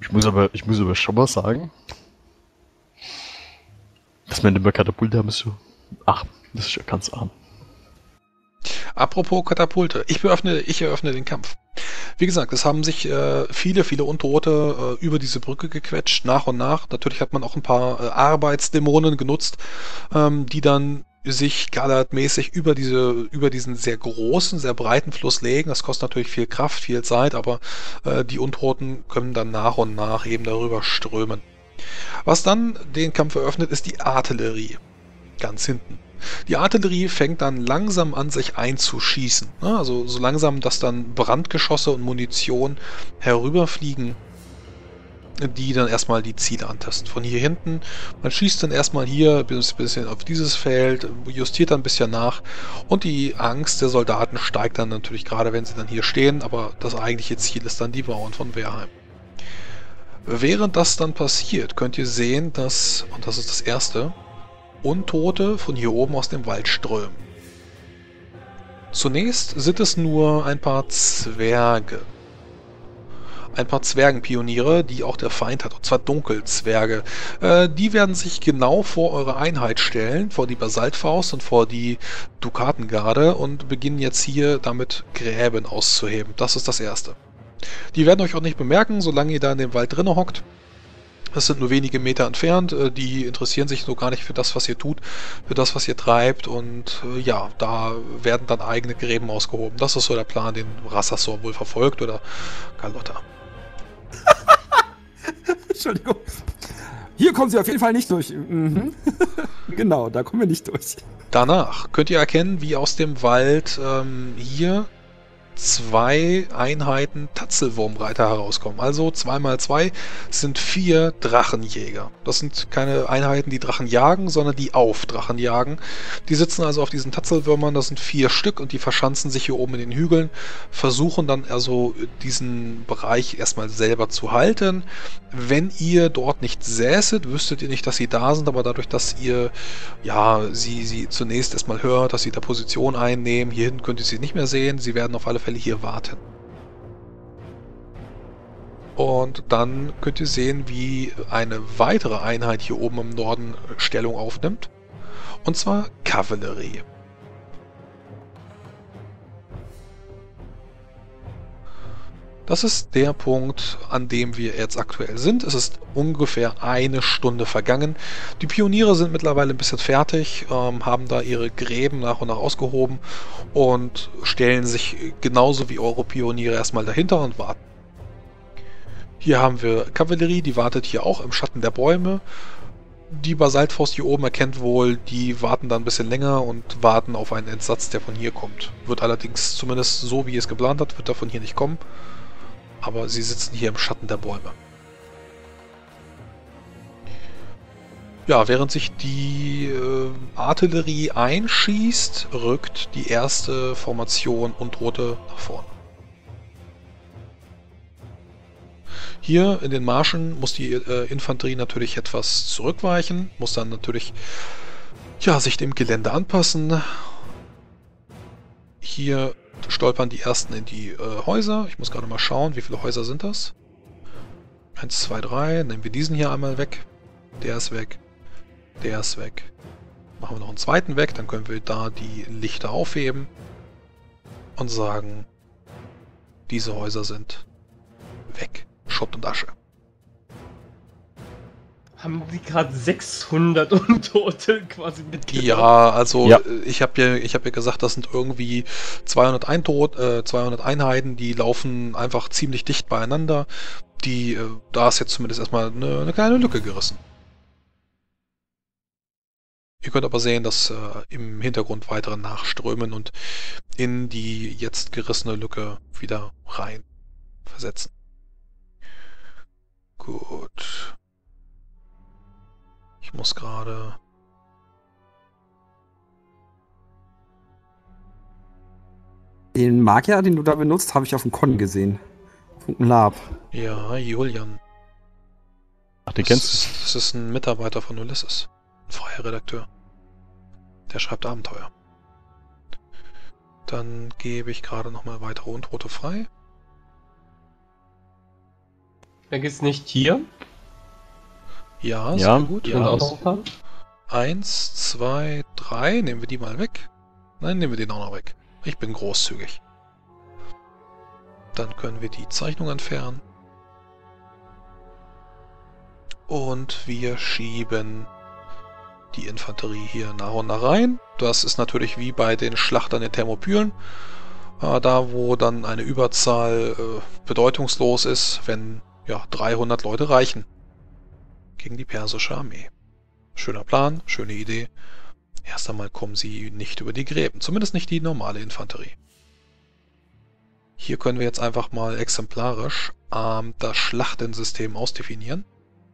Ich muss aber schon mal sagen, dass wir nicht mehr Katapulte haben, ist so. Ach, das ist ja ganz arm. Apropos Katapulte, ich eröffne den Kampf. Wie gesagt, es haben sich viele Untote über diese Brücke gequetscht, nach und nach. Natürlich hat man auch ein paar Arbeitsdämonen genutzt, die dann sich Gallard-mäßig über diesen sehr großen, sehr breiten Fluss legen. Das kostet natürlich viel Kraft, viel Zeit, aber die Untoten können dann nach und nach eben darüber strömen. Was dann den Kampf eröffnet, ist die Artillerie. Ganz hinten. Die Artillerie fängt dann langsam an, sich einzuschießen. Ne? Also so langsam, dass dann Brandgeschosse und Munition herüberfliegen, die dann erstmal die Ziele antasten. Von hier hinten, man schießt dann erstmal hier ein bisschen auf dieses Feld, justiert dann ein bisschen nach und die Angst der Soldaten steigt dann natürlich gerade, wenn sie dann hier stehen, aber das eigentliche Ziel ist dann die Mauern von Wehrheim. Während das dann passiert, könnt ihr sehen, dass, und das ist das Erste, Untote von hier oben aus dem Wald strömen. Zunächst sind es nur ein paar Zwerge. Ein paar Zwergenpioniere, die auch der Feind hat, und zwar Dunkelzwerge. Die werden sich genau vor eure Einheit stellen, vor die Basaltfaust und vor die Dukatengarde und beginnen jetzt hier damit Gräben auszuheben. Das ist das Erste. Die werden euch auch nicht bemerken, solange ihr da in dem Wald drinne hockt. Das sind nur wenige Meter entfernt, die interessieren sich so gar nicht für das, was ihr tut, für das, was ihr treibt und ja, da werden dann eigene Gräben ausgehoben. Das ist so der Plan, den Rassasor wohl verfolgt oder Carlotta. Entschuldigung. Hier kommen sie auf jeden Fall nicht durch. Mhm. Genau, da kommen wir nicht durch. Danach könnt ihr erkennen, wie aus dem Wald hier 2 Einheiten Tatzelwurmreiter herauskommen. Also 2 mal 2 sind 4 Drachenjäger. Das sind keine Einheiten, die Drachen jagen, sondern die auf Drachen jagen. Die sitzen also auf diesen Tatzelwürmern, das sind 4 Stück und die verschanzen sich hier oben in den Hügeln, versuchen dann also diesen Bereich erstmal selber zu halten. Wenn ihr dort nicht säßet, wüsstet ihr nicht, dass sie da sind, aber dadurch, dass ihr ja, sie zunächst erstmal hört, dass sie da Position einnehmen, hier hinten könnt ihr sie nicht mehr sehen, sie werden auf alle Fälle hier warten. Und dann könnt ihr sehen, wie eine weitere Einheit hier oben im Norden Stellung aufnimmt. Und zwar Kavallerie. Das ist der Punkt, an dem wir jetzt aktuell sind. Es ist ungefähr eine Stunde vergangen. Die Pioniere sind mittlerweile ein bisschen fertig, haben da ihre Gräben nach und nach ausgehoben und stellen sich genauso wie eure Pioniere erstmal dahinter und warten. Hier haben wir Kavallerie, die wartet hier auch im Schatten der Bäume. Die Basaltfaust hier oben erkennt wohl, die warten da ein bisschen länger und warten auf einen Entsatz, der von hier kommt. Wird allerdings, zumindest so wie es geplant hat, wird er von hier nicht kommen. Aber sie sitzen hier im Schatten der Bäume. Ja, während sich die Artillerie einschießt, rückt die erste Formation Untote nach vorne. Hier in den Marschen muss die Infanterie natürlich etwas zurückweichen, muss dann natürlich ja, sich dem Gelände anpassen. Hier stolpern die ersten in die Häuser. Ich muss gerade mal schauen, wie viele Häuser sind das? 1, 2, 3. Nehmen wir diesen hier einmal weg. Der ist weg. Der ist weg. Machen wir noch einen zweiten weg, dann können wir da die Lichter aufheben und sagen, diese Häuser sind weg. Schutt und Asche. Haben die gerade 600 Untote quasi mitgenommen? Ja, also Ja. ich habe ja gesagt, das sind irgendwie 200 Einheiten, die laufen einfach ziemlich dicht beieinander. Da ist jetzt zumindest erstmal eine kleine Lücke gerissen. Ihr könnt aber sehen, dass im Hintergrund weitere nachströmen und in die jetzt gerissene Lücke wieder rein versetzen. Gut. Ich muss gerade... Den Magier, den du da benutzt, habe ich auf dem Con gesehen. Auf dem Lab. Ja, Julian. Ach, den kennst du? Das ist ein Mitarbeiter von Ulysses. Ein freier Redakteur. Der schreibt Abenteuer. Dann gebe ich gerade nochmal weitere Untote frei. Vergiss nicht hier. Ja, Ja, sehr gut. Hier sind auch noch ein paar. 1, 2, 3. Nehmen wir die mal weg. Nein, nehmen wir den auch noch weg. Ich bin großzügig. Dann können wir die Zeichnung entfernen. Und wir schieben die Infanterie hier nach und nach rein. Das ist natürlich wie bei den Schlachtern in Thermopylen. Da, wo dann eine Überzahl bedeutungslos ist, wenn ja 300 Leute reichen. Gegen die persische Armee. Schöner Plan, schöne Idee. Erst einmal kommen sie nicht über die Gräben. Zumindest nicht die normale Infanterie. Hier können wir jetzt einfach mal exemplarisch das Schlachtensystem ausdefinieren.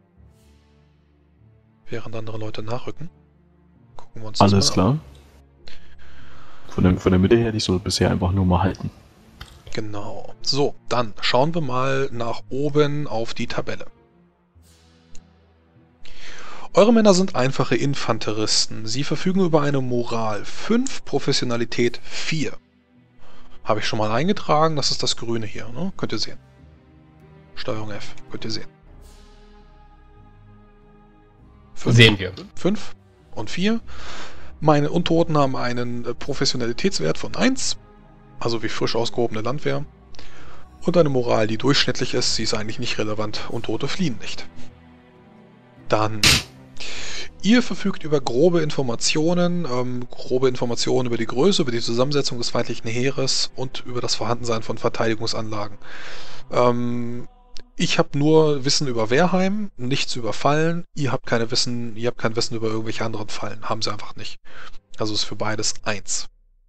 Während andere Leute nachrücken. Gucken wir uns das Alles mal an. klar. Von der Mitte her, die soll bisher einfach nur mal halten. Genau. So, dann schauen wir mal nach oben auf die Tabelle. Eure Männer sind einfache Infanteristen. Sie verfügen über eine Moral 5, Professionalität 4. Habe ich schon mal eingetragen, das ist das Grüne hier, ne? Könnt ihr sehen. Steuerung F, könnt ihr sehen. Sehen wir. 5 und 4. Meine Untoten haben einen Professionalitätswert von 1, also wie frisch ausgehobene Landwehr. Und eine Moral, die durchschnittlich ist, sie ist eigentlich nicht relevant. Untote fliehen nicht. Dann, ihr verfügt über grobe Informationen über die Größe, über die Zusammensetzung des feindlichen Heeres und über das Vorhandensein von Verteidigungsanlagen. Ich habe nur Wissen über Wehrheim, nichts über Fallen. Ihr habt kein Wissen über irgendwelche anderen Fallen. Haben sie einfach nicht. Also ist für beides 1.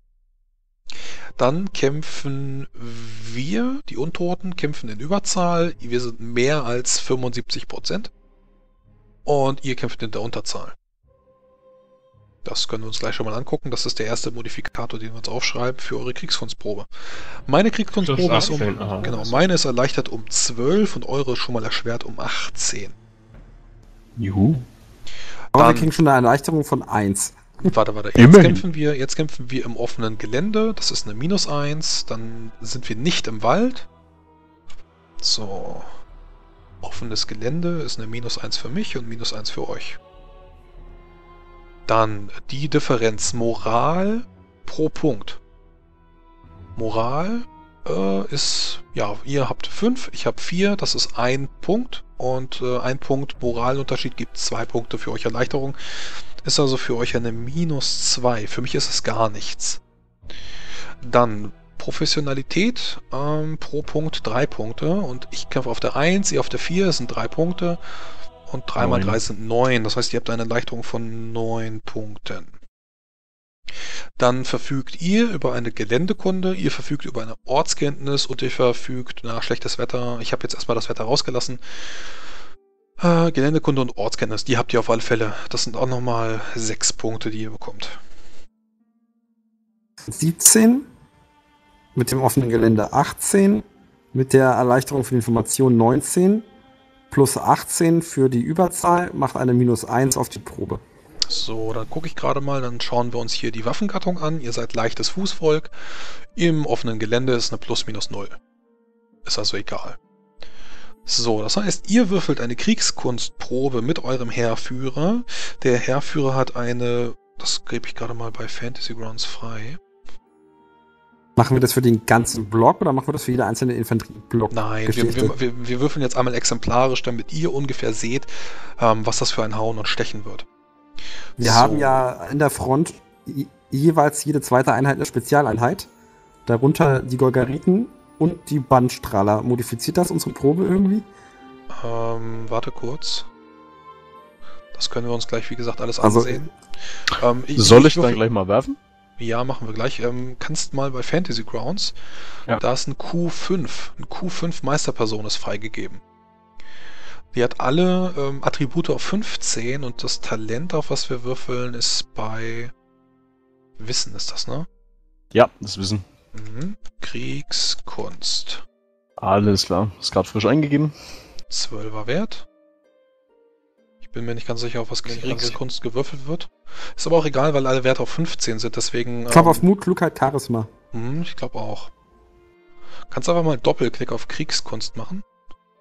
Dann kämpfen wir, die Untoten, kämpfen in Überzahl. Wir sind mehr als 75%. Und ihr kämpft in der Unterzahl. Das können wir uns gleich schon mal angucken. Das ist der erste Modifikator, den wir uns aufschreiben für eure Kriegskunstprobe. Meine Kriegskunstprobe ist meine ist erleichtert um 12 und eure ist schon mal erschwert um 18. Juhu. Aber wir Dann- kriegen schon eine Erleichterung von 1. Warte. Jetzt Immerhin. kämpfen wir im offenen Gelände. Das ist eine -1. Dann sind wir nicht im Wald. So. Offenes Gelände ist eine -1 für mich und -1 für euch. Dann die Differenz Moral pro Punkt. Moral ist, ja, ihr habt 5, ich habe 4, das ist 1 Punkt. Und 1 Punkt Moralunterschied gibt 2 Punkte für euch Erleichterung. Ist also für euch eine -2. Für mich ist es gar nichts. Dann Professionalität pro Punkt 3 Punkte. Und ich kämpfe auf der 1, ihr auf der 4, es sind 3 Punkte. Und 3 mal 3 sind 9. Das heißt, ihr habt eine Erleichterung von 9 Punkten. Dann verfügt ihr über eine Geländekunde, ihr verfügt über eine Ortskenntnis und ihr verfügt nach schlechtes Wetter. Ich habe jetzt erstmal das Wetter rausgelassen. Geländekunde und Ortskenntnis, die habt ihr auf alle Fälle. Das sind auch nochmal 6 Punkte, die ihr bekommt. 17. Mit dem offenen Gelände 18. Mit der Erleichterung für die Information 19. Plus 18 für die Überzahl macht eine -1 auf die Probe. So, dann gucke ich gerade mal, dann schauen wir uns hier die Waffengattung an. Ihr seid leichtes Fußvolk. Im offenen Gelände ist eine +/-0. Ist also egal. So, das heißt, ihr würfelt eine Kriegskunstprobe mit eurem Heerführer. Der Heerführer hat eine, das gebe ich gerade mal bei Fantasy Grounds frei. Machen wir das für den ganzen Block oder machen wir das für jede einzelne Infanterieblock? Nein, wir würfeln jetzt einmal exemplarisch, damit ihr ungefähr seht, was das für ein Hauen und Stechen wird. Wir haben ja in der Front jeweils jede zweite Einheit eine Spezialeinheit. Darunter die Golgariten und die Bandstrahler. Modifiziert das unsere Probe irgendwie? Warte kurz. Das können wir uns gleich, wie gesagt, alles Also, ansehen. Soll ich dann würfel- gleich mal werfen? Ja, machen wir gleich. Kannst mal bei Fantasy Grounds, Ja. da ist ein Q5 Meisterperson ist freigegeben. Die hat alle Attribute auf 15 und das Talent, auf was wir würfeln, ist bei Wissen, ist das, ne? Ja, das Wissen. Mhm. Kriegskunst. Alles klar. Ist gerade frisch eingegeben. 12er Wert. Ich bin mir nicht ganz sicher, auf was Kriegskunst gewürfelt wird. Ist aber auch egal, weil alle Werte auf 15 sind, deswegen... Ich glaube auf Mut, Klugheit, Charisma. Ich glaube auch. Kannst einfach mal Doppelklick auf Kriegskunst machen.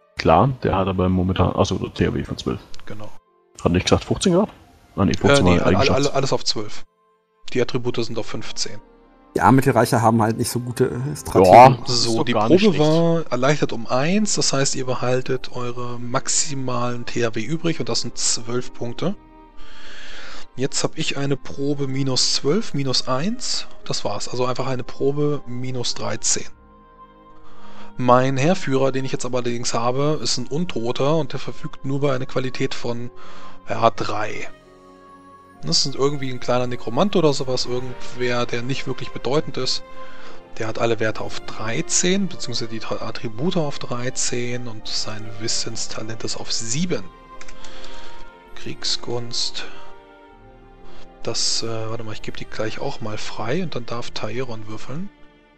Klar, der hat aber momentan, also der THW von 12. Genau. Hat nicht gesagt 15 gehabt? Ah, nee, 15 Nee, war Eigenschafts. alles auf 12. Die Attribute sind auf 15. Die Armmittelreicher haben halt nicht so gute Strategien. Ja, das ist So, doch die gar nicht Probe schlecht. war erleichtert um 1, das heißt, ihr behaltet eure maximalen THW übrig und das sind 12 Punkte. Jetzt habe ich eine Probe minus 12, minus 1. Das war's. Also einfach eine Probe minus 13. Mein Heerführer, den ich jetzt aber allerdings habe, ist ein Untoter und der verfügt nur über eine Qualität von 3. Das ist irgendwie ein kleiner Nekromant oder sowas, irgendwer, der nicht wirklich bedeutend ist. Der hat alle Werte auf 13, beziehungsweise die Attribute auf 13 und sein Wissenstalent ist auf 7. Kriegskunst. Das, warte mal, ich gebe die gleich auch mal frei und dann darf Taeron würfeln.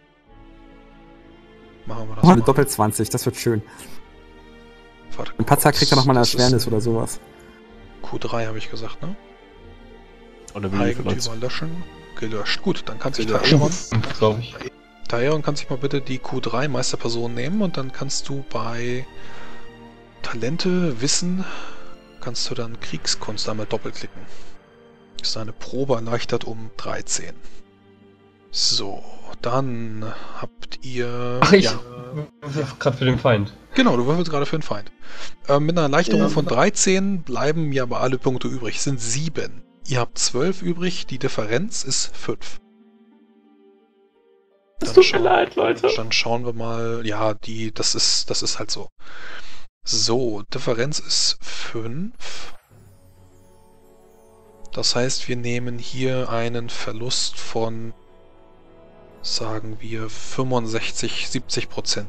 Machen wir das Eine mal. Doppel 20, das wird schön. Warte Ein Patzer kriegt ja nochmal eine das ist Erschwernis ein oder sowas. Q3 habe ich gesagt, ne? Oder wie viel Eigentümer löschen. Gelöscht. Gut, dann kann sich Gelöscht. Glaube ich. Taeron kann sich mal bitte die Q3 Meisterperson nehmen und dann kannst du bei Talente, Wissen, kannst du dann Kriegskunst einmal doppelklicken. Ist eine Probe erleichtert um 13. So, dann habt ihr... Ach, ich Ja, gerade für den Feind. genau, du würfelst gerade für den Feind. Mit einer Erleichterung von 13 bleiben mir aber alle Punkte übrig. Es sind 7. Ihr habt 12 übrig, die Differenz ist 5. Es tut mir leid, Leute. Dann schauen wir mal. Ja, das ist halt so. So, Differenz ist 5. Das heißt, wir nehmen hier einen Verlust von, sagen wir, 65-70%.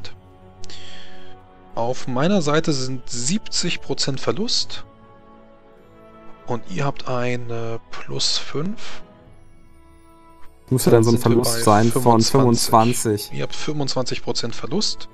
Auf meiner Seite sind 70% Verlust. Und ihr habt eine plus 5. Müsste dann so ein sind wir Verlust bei sein von 25. 25. Ihr habt 25% Verlust.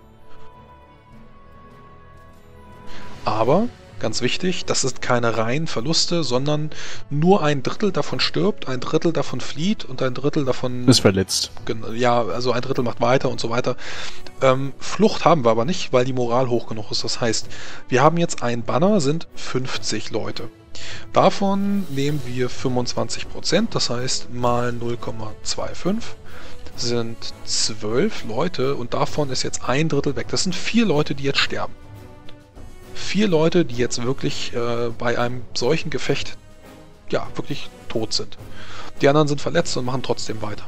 Aber, ganz wichtig, das sind keine reinen Verluste, sondern nur ein Drittel davon stirbt, ein Drittel davon flieht und ein Drittel davon... Ist verletzt. Ja, also ein Drittel macht weiter und so weiter. Flucht haben wir aber nicht, weil die Moral hoch genug ist. Das heißt, wir haben jetzt ein Banner, sind 50 Leute. Davon nehmen wir 25%, das heißt mal 0,25 sind 12 Leute und davon ist jetzt ein Drittel weg. Das sind 4 Leute, die jetzt sterben. 4 Leute, die jetzt wirklich bei einem solchen Gefecht ja wirklich tot sind. Die anderen sind verletzt und machen trotzdem weiter.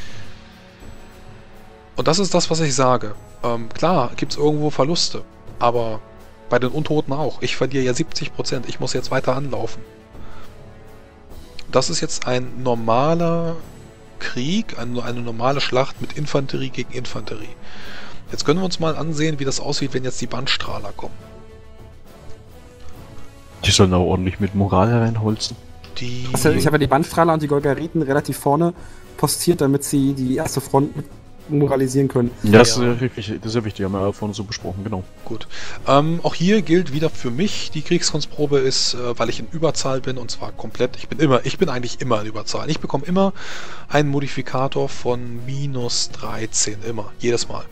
Und das ist das, was ich sage. Klar, gibt es irgendwo Verluste, aber bei den Untoten auch. Ich verliere ja 70%, ich muss jetzt weiter anlaufen. Das ist jetzt ein normaler Krieg, eine normale Schlacht mit Infanterie gegen Infanterie. Jetzt können wir uns mal ansehen, wie das aussieht, wenn jetzt die Bandstrahler kommen. Die sollen aber ordentlich mit Moral reinholzen. Also ich habe ja die Bandstrahler und die Golgariten relativ vorne postiert, damit sie die erste Front mit moralisieren können. Ja, das ist ja wirklich, das ist ja wichtig, haben wir ja vorhin so besprochen, genau. Gut. Auch hier gilt wieder für mich, die Kriegskunstprobe ist, weil ich in Überzahl bin, und zwar komplett, ich bin eigentlich immer in Überzahl. Ich bekomme immer einen Modifikator von minus 13, immer, jedes Mal.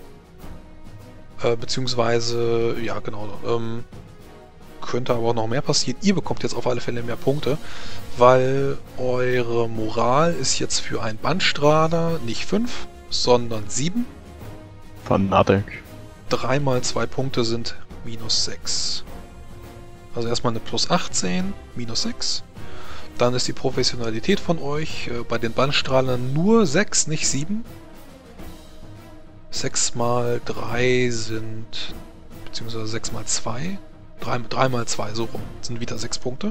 Beziehungsweise, ja genau, könnte aber auch noch mehr passieren. Ihr bekommt jetzt auf alle Fälle mehr Punkte, weil eure Moral ist jetzt für einen Bandstrahler nicht 5, sondern 7. Fanatik. 3 mal 2 Punkte sind minus 6. Also erstmal eine plus 18, minus 6. Dann ist die Professionalität von euch bei den Bandstrahlern nur 6, nicht 7. 6 mal 3 sind, beziehungsweise 6 mal 2. 3 mal 2, so rum, sind wieder 6 Punkte.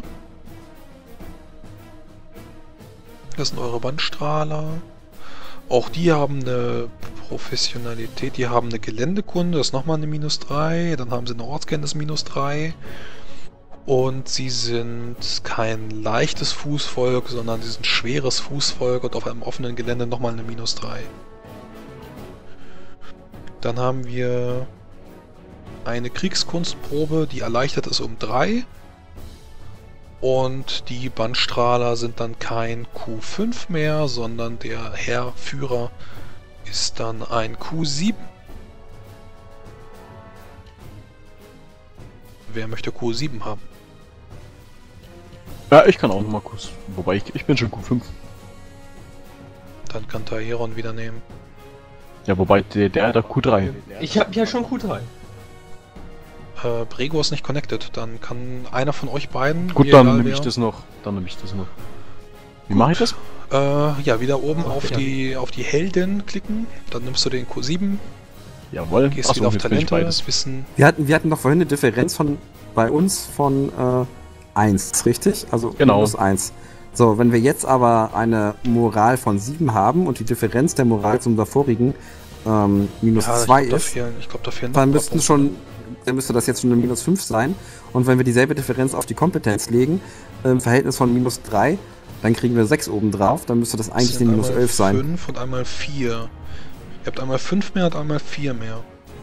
Das sind eure Bandstrahler. Auch die haben eine Professionalität, die haben eine Geländekunde, das ist nochmal eine minus 3. Dann haben sie eine Ortskenntnis minus 3. Und sie sind kein leichtes Fußvolk, sondern sie sind schweres Fußvolk und auf einem offenen Gelände nochmal eine minus 3. Dann haben wir eine Kriegskunstprobe, die erleichtert ist um 3. Und die Bandstrahler sind dann kein Q5 mehr, sondern der Heerführer ist dann ein Q7. Wer möchte Q7 haben? Ja, ich kann auch nochmal kurz. Wobei ich bin schon Q5. Dann kann Taeron wieder nehmen. Ja, wobei der Q3. Ich habe ja schon Q3. Brego ist nicht connected. Dann kann einer von euch beiden. Gut, mir dann egal nehme wer- ich das noch. Wie mache ich das? Ja, wieder oben auf ja. die Heldin klicken. Dann nimmst du den Q7, Jawohl. gehst Achso, wieder auf jetzt bin ich Talente, beides. Wissen. Wir hatten doch vorhin eine Differenz bei uns von 1, richtig? Also Genau. -1. So, wenn wir jetzt aber eine Moral von 7 haben und die Differenz der Moral zum davorigen -2 ist, Ich glaube, da fehlen dann noch ein paar dann müsste das jetzt schon eine -5 sein. Und wenn wir dieselbe Differenz auf die Kompetenz legen, im Verhältnis von -3, dann kriegen wir 6 oben drauf, dann müsste das eigentlich die -11 sein. 5 und einmal 4. Ihr habt einmal 5 mehr und einmal 4 mehr.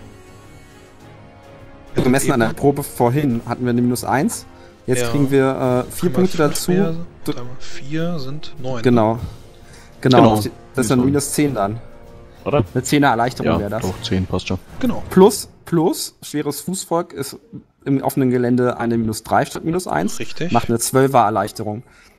Gemessen an der Probe vorhin hatten wir eine -1. Jetzt Ja. kriegen wir 4 Einmal Punkte 5 dazu. Mehr, und einmal 4 sind 9. Genau. Genau. Das ist dann -10 dann. Oder? Eine 10er Erleichterung Ja, wäre das. doch, 10 passt schon. Genau. Plus, schweres Fußvolk ist im offenen Gelände eine -3 statt -1. Richtig. Macht eine 12er Erleichterung.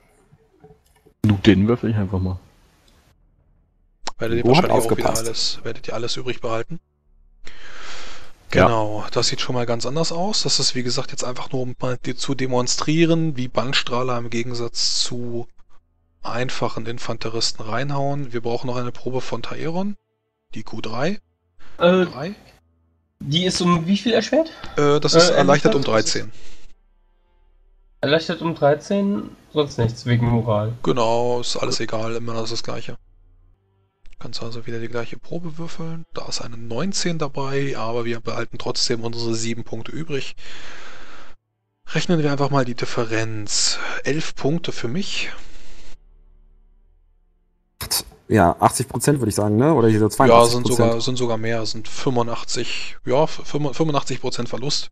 Den würfel ich einfach mal. Werdet ihr Wo hat wahrscheinlich auch wieder aufgepasst? werdet ihr alles übrig behalten. Ja. Genau, das sieht schon mal ganz anders aus. Das ist wie gesagt jetzt einfach nur, um mal zu demonstrieren, wie Bannstrahler im Gegensatz zu einfachen Infanteristen reinhauen. Wir brauchen noch eine Probe von Taeron, die Q3. 3. Die ist um wie viel erschwert? Das ist erleichtert um Erleichtert? 13. Erleichtert um 13, sonst nichts, wegen Moral. Genau, ist alles egal, immer das Gleiche. Kannst also wieder die gleiche Probe würfeln. Da ist eine 19 dabei, aber wir behalten trotzdem unsere 7 Punkte übrig. Rechnen wir einfach mal die Differenz. 11 Punkte für mich. Ja, 80% würde ich sagen, ne? Oder hier so 82%. Ja, sind sogar mehr, sind 85, ja, 85% Verlust.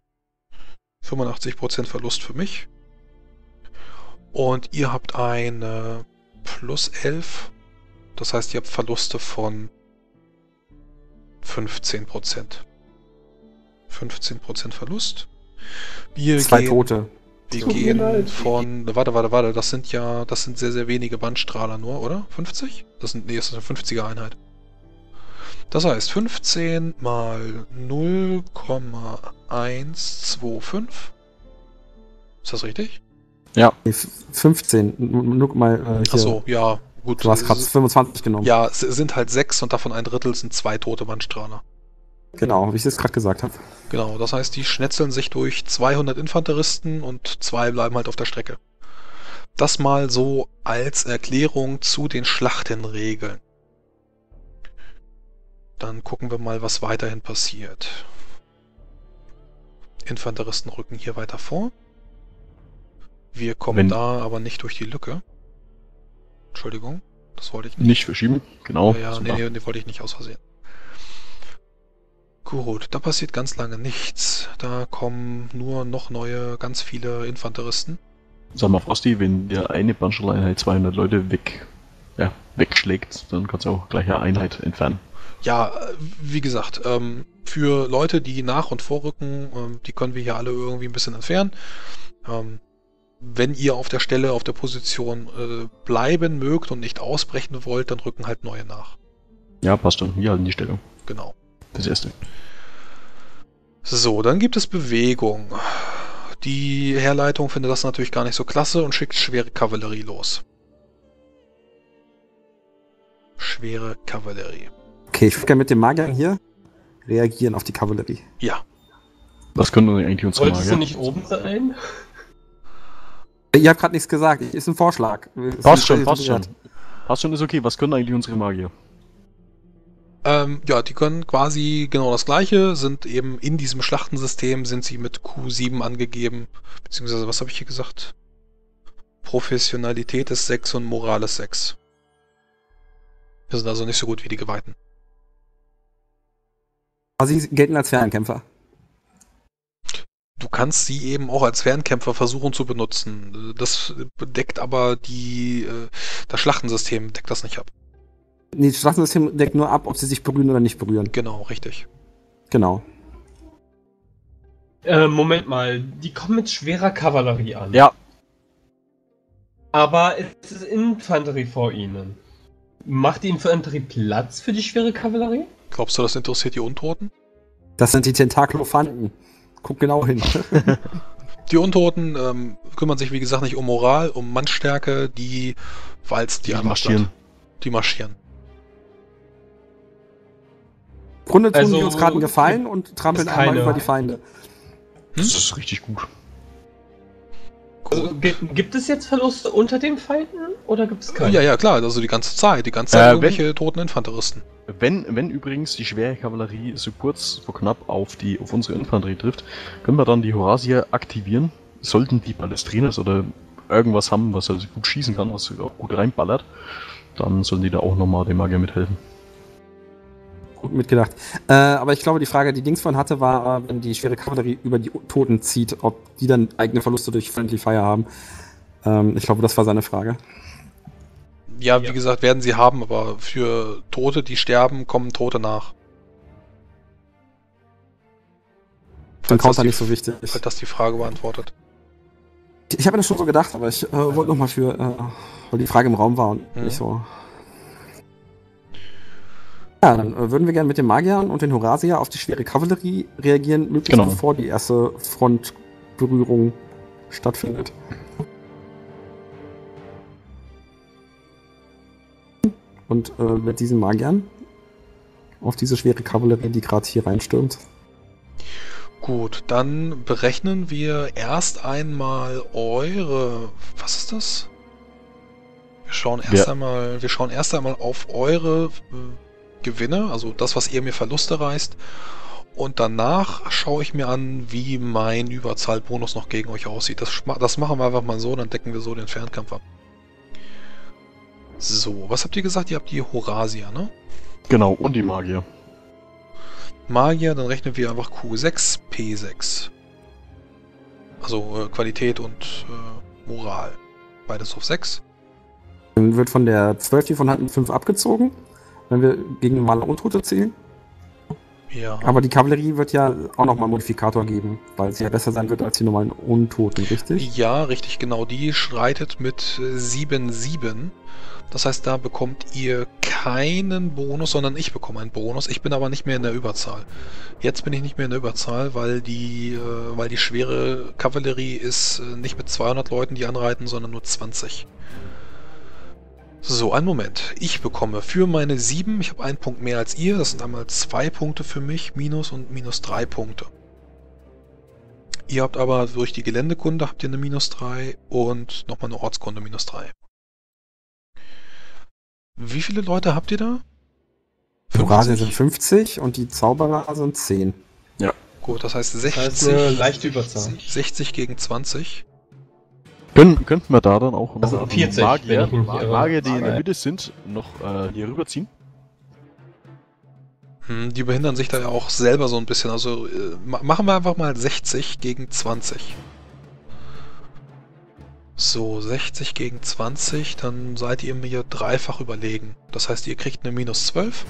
85% Verlust für mich. Und ihr habt eine +11. Das heißt, ihr habt Verluste von 15%. 15% Verlust. Wir 2 gehen, Tote. wir Tut mir gehen leid. von. Warte. Das sind sehr, sehr wenige Bandstrahler nur, oder? 50? Das ist eine 50er-Einheit. Das heißt, 15 mal 0,125. Ist das richtig? Nee, 15. Nur mal hier. Achso, ja, gut. Du hast gerade 25 genommen. Ja, es sind halt 6 und davon ein Drittel sind 2 tote Bandstrahler. Genau, wie ich es gerade gesagt habe. Genau, das heißt, die schnetzeln sich durch 200 Infanteristen und 2 bleiben halt auf der Strecke. Das mal so als Erklärung zu den Schlachtenregeln. Dann gucken wir mal, was weiterhin passiert. Infanteristen rücken hier weiter vor. Wir kommen da aber nicht durch die Lücke. Entschuldigung, das wollte ich nicht. Nicht verschieben, genau. Ja, super. nee, wollte ich nicht aus Versehen. Gut, da passiert ganz lange nichts. Da kommen nur noch neue, ganz viele Infanteristen. Sag mal, Frosty, wenn der eine Bannstrahler-Einheit 200 Leute wegschlägt, dann kannst du auch gleich eine Einheit entfernen. Ja, wie gesagt, für Leute, die nach- und vorrücken, die können wir hier alle irgendwie ein bisschen entfernen. Wenn ihr auf der Stelle, auf der Position bleiben mögt und nicht ausbrechen wollt, dann rücken halt neue nach. Ja, passt schon. Wir halten die Stellung. Genau. Das erste. So, dann gibt es Bewegung. Die Heerleitung findet das natürlich gar nicht so klasse und schickt schwere Kavallerie los. Schwere Kavallerie. Okay, ich würde gerne mit dem Magiern hier reagieren auf die Kavallerie. Ja. Was können wir eigentlich unsere Wolltest du Magier? nicht oben sein? Ihr habt gerade nichts gesagt, ist ein Vorschlag. Passt schon. Passt schon, ist okay. Was können eigentlich unsere Magier? Ja, die können quasi genau das gleiche, sind eben in diesem Schlachtensystem, sind sie mit Q7 angegeben, beziehungsweise, was habe ich hier gesagt? Professionalität ist 6 und Moral ist 6. Wir sind also nicht so gut wie die Geweihten. Aber sie gelten als Fernkämpfer. Du kannst sie eben auch als Fernkämpfer versuchen zu benutzen. Das deckt aber das Schlachtensystem deckt das nicht ab. Nee, das Schlachtensystem deckt nur ab, ob sie sich berühren oder nicht berühren. Genau, richtig. Genau. Moment mal, die kommen mit schwerer Kavallerie an. Ja. Aber es ist Infanterie vor ihnen. Macht die Infanterie Platz für die schwere Kavallerie? Glaubst du, das interessiert die Untoten? Das sind die Tentakelophanten. Guck genau hin. Die Untoten kümmern sich, wie gesagt, nicht um Moral, um Mannstärke, die walzt die einfach marschieren. platt. Die marschieren. Im Grunde tun Also, die uns gerade einen Gefallen und trampeln ist einmal keine- über die Feinde. Das ist richtig gut. Also, gibt es jetzt Verluste unter den Feinden oder gibt es keine? Ja, klar, also die ganze Zeit irgendwelche toten Infanteristen. Wenn übrigens die schwere Kavallerie so kurz vor knapp auf unsere Infanterie trifft, können wir dann die Horasier aktivieren. Sollten die Ballestrinas oder irgendwas haben, was also gut schießen kann, was auch gut reinballert, dann sollen die da auch nochmal dem Magier mithelfen. Gut mitgedacht. Aber ich glaube, die Frage, die Dings von hatte, war, wenn die schwere Kavallerie über die Toten zieht, ob die dann eigene Verluste durch Friendly Fire haben. Ich glaube, das war seine Frage. Ja, wie gesagt, werden sie haben, aber für Tote, die sterben, kommen Tote nach. Dann Falls das Counter die- nicht so wichtig. Falls das die Frage beantwortet. Ich habe mir das schon so gedacht, aber ich wollte nochmal weil die Frage im Raum war und Mhm. nicht so. Ja, dann würden wir gerne mit den Magiern und den Horasier auf die schwere Kavallerie reagieren, möglichst Genau. bevor die erste Frontberührung stattfindet. Und mit diesen Magiern auf diese schwere Kavallerie, die gerade hier reinstürmt. Gut, dann berechnen wir erst einmal eure... Was ist das? Wir schauen erst einmal auf eure Gewinne, also das, was ihr mir Verluste reißt. Und danach schaue ich mir an, wie mein Überzahlbonus noch gegen euch aussieht. Das machen wir einfach mal so, dann decken wir so den Fernkampf ab. So, was habt ihr gesagt? Ihr habt die Horasier, ne? Genau, und die Magier. Magier, dann rechnen wir einfach Q6, P6. Also Qualität und Moral. Beides auf 6. Dann wird von der 12 die von Hand 5 abgezogen, wenn wir gegen normale Untote zählen. Ja. Aber die Kavallerie wird ja auch nochmal einen Modifikator geben, weil sie ja besser sein wird als die normalen Untoten, richtig? Ja, richtig, genau. Die schreitet mit 7,7. Das heißt, da bekommt ihr keinen Bonus, sondern ich bekomme einen Bonus. Ich bin aber nicht mehr in der Überzahl. Jetzt bin ich nicht mehr in der Überzahl, weil die schwere Kavallerie ist nicht mit 200 Leuten, die anreiten, sondern nur 20. So, einen Moment. Ich bekomme für meine 7, ich habe einen Punkt mehr als ihr, das sind einmal 2 Punkte für mich, Minus und minus 3 Punkte. Ihr habt aber durch die Geländekunde habt ihr eine minus 3 und nochmal eine Ortskunde minus 3. Wie viele Leute habt ihr da? Die Horasier sind 50 und die Zauberer sind 10. Gut, das heißt Das 60, heißt eine leichte Überzahl. 60 gegen 20. Könnten wir da dann auch Also noch 40, wenn ich mich nicht irre. Magier, die in der Mitte sind, noch hier rüberziehen? Die behindern sich da ja auch selber so ein bisschen. Also machen wir einfach mal 60 gegen 20. So, 60 gegen 20, dann seid ihr mir dreifach überlegen. Das heißt, ihr kriegt eine minus 12.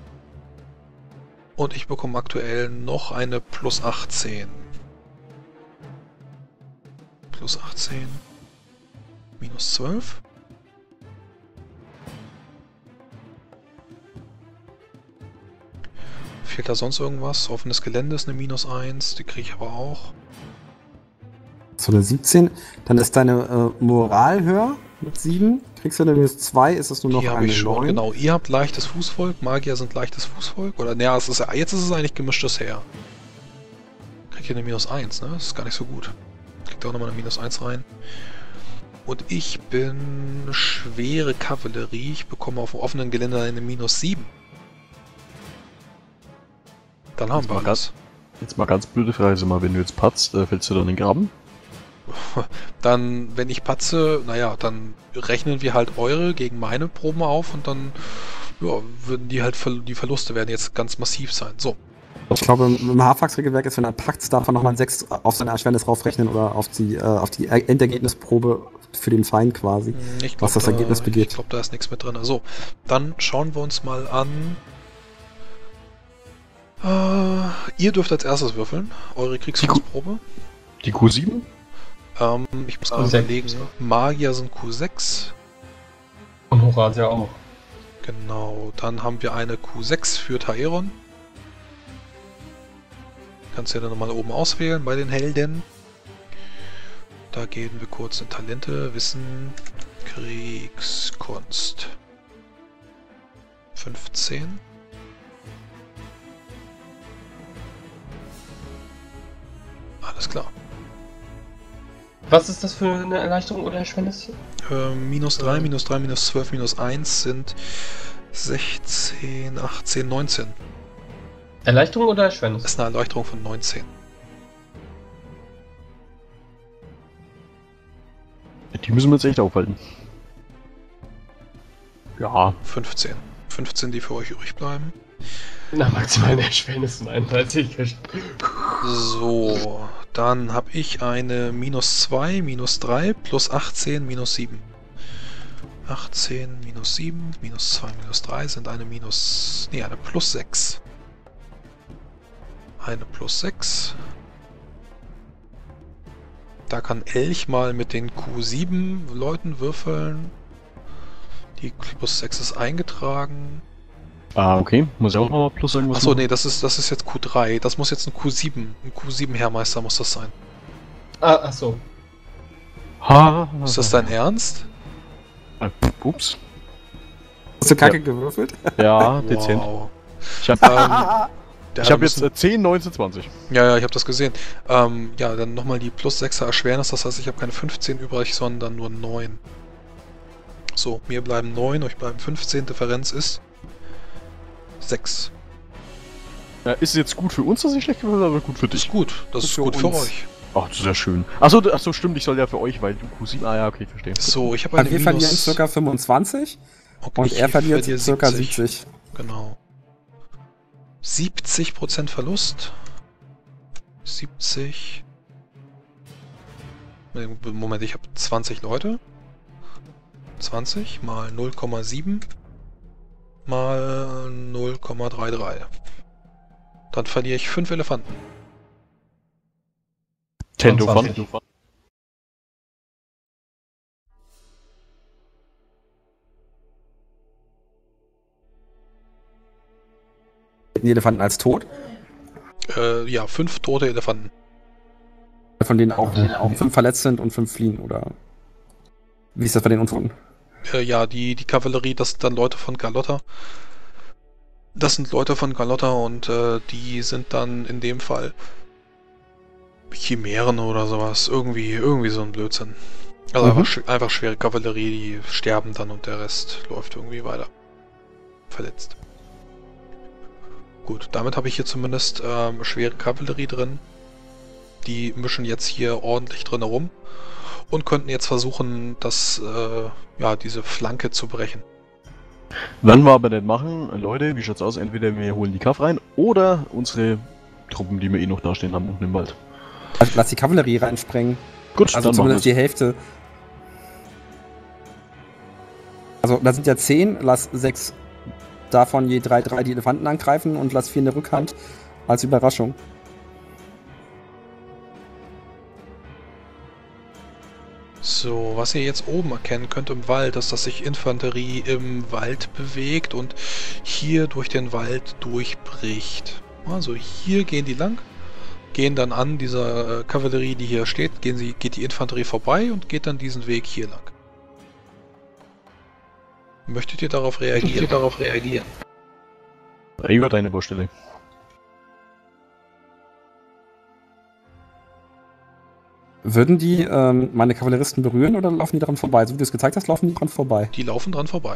Und ich bekomme aktuell noch eine plus 18. Plus 18. Minus 12. Fehlt da sonst irgendwas? Offenes Gelände ist eine minus 1, die kriege ich aber auch. So eine 17. Dann ist deine Moral höher mit 7. Kriegst du eine minus 2, ist es nur noch Die habe eine ich schon, 9. genau. Ihr habt leichtes Fußvolk, Magier sind leichtes Fußvolk. Oder naja, jetzt ist es eigentlich gemischtes Heer. Kriegt ihr eine minus 1, ne? Das ist gar nicht so gut. Kriegt auch nochmal eine minus 1 rein. Und ich bin schwere Kavallerie. Ich bekomme auf dem offenen Gelände eine minus 7. Dann haben wir alles. Jetzt mal ganz blöde Frage, sag mal, wenn du jetzt patzt, fällst du dann in den Graben? Dann, wenn ich patze, naja, dann rechnen wir halt eure gegen meine Proben auf und dann ja, würden die halt die Verluste werden jetzt ganz massiv sein. So. Ich glaube, im Haarfax-Regelwerk ist, wenn er packt, darf er nochmal 6 auf seine Erschwernis raufrechnen oder auf die Endergebnisprobe für den Feind quasi. Ich glaub, Was das Ergebnis begeht. Ich glaube, da ist nichts mit drin. So, dann schauen wir uns mal an. Ihr dürft als erstes würfeln. Eure Kriegskunstprobe. Die Q7? Ich muss gerade überlegen. Magier sind Q6. Und Horatia auch. Genau. Dann haben wir eine Q6 für Taeron. Kannst du ja dann nochmal oben auswählen bei den Helden. Da gehen wir kurz in Talente, Wissen, Kriegskunst. 15. Alles klar. Was ist das für eine Erleichterung oder Erschwernis? Minus 3, minus 3, minus 12, minus 1 sind 16, 18, 19. Erleichterung oder Erschwernis? Das ist eine Erleichterung von 19. Die müssen wir jetzt echt aufhalten. Ja. 15. 15, die für euch übrig bleiben. Na, maximal eine Erschwernis von 31. So, dann habe ich eine minus 2, minus 3, plus 18, minus 7. 18, minus 7, minus 2, minus 3 sind eine minus... Nee, eine plus 6. Eine plus 6. Da kann Elch mal mit den Q7 Leuten würfeln. Die plus 6 ist eingetragen. Ah, okay. Muss ich auch nochmal plus irgendwas Achso, machen? nee, das ist jetzt Q3. Das muss jetzt ein Q7 Heermeister muss das sein. Achso. Ist das dein Ernst? Ups. Hast du kacke gewürfelt? Ja, dezent. Wow. Ich habe Der hab hat jetzt müssen- 10, 19, 20. Ja, ich habe das gesehen. Ja, dann nochmal die plus 6er Erschwernis. Das heißt, ich habe keine 15 übrig, sondern nur 9. So, mir bleiben 9, euch bleiben 15. Differenz ist 6. Ja, ist es jetzt gut für uns, dass ich schlecht gewürfelt habe, oder gut für Das ist dich? gut. Das ist Für gut für uns. euch. Ach, das ist ja schön. Achso, stimmt, ich soll ja für euch, weil du Q7... Ah ja, okay, verstehe. So, ich habe Also eine wir verlieren minus... ca. 25 Okay, und ich er verliert verliere ca. 70. Genau. 70% Verlust. 70. Moment, ich habe 20 Leute. 20 mal 0,7 mal 0,33. Dann verliere ich 5 Elefanten. Tendo 20. Fun. Die Elefanten als tot. Ja, 5 tote Elefanten. Von denen auch 5 verletzt sind und 5 fliehen, oder? Wie ist das bei den Untoten? Ja, die Kavallerie, das sind dann Leute von Galotta. Das sind Leute von Galotta und die sind dann in dem Fall Chimären oder sowas. Irgendwie so ein Blödsinn. Also einfach schwere Kavallerie, die sterben dann und der Rest läuft irgendwie weiter. Verletzt. Gut, damit habe ich hier zumindest schwere Kavallerie drin. Die mischen jetzt hier ordentlich drin herum und könnten jetzt versuchen, diese Flanke zu brechen. Wenn wir aber nicht machen, Leute, wie schaut's aus? Entweder wir holen die Kaff rein oder unsere Truppen, die wir eh noch dastehen haben unten im Wald. Also lass die Kavallerie reinsprengen. Gut, Also dann zumindest machen die Hälfte. Also da sind ja 10, lass 6 davon je 3 die Elefanten angreifen und lass 4 in der Rückhand als Überraschung. So, was ihr jetzt oben erkennen könnt im Wald, ist, dass sich Infanterie im Wald bewegt und hier durch den Wald durchbricht. Also hier gehen die lang, gehen dann an dieser Kavallerie, die hier steht, geht die Infanterie vorbei und geht dann diesen Weg hier lang. Möchtet ihr darauf reagieren? Über deine Baustelle. Würden die meine Kavalleristen berühren oder laufen die dran vorbei? So wie du es gezeigt hast, laufen die dran vorbei. Die laufen dran vorbei.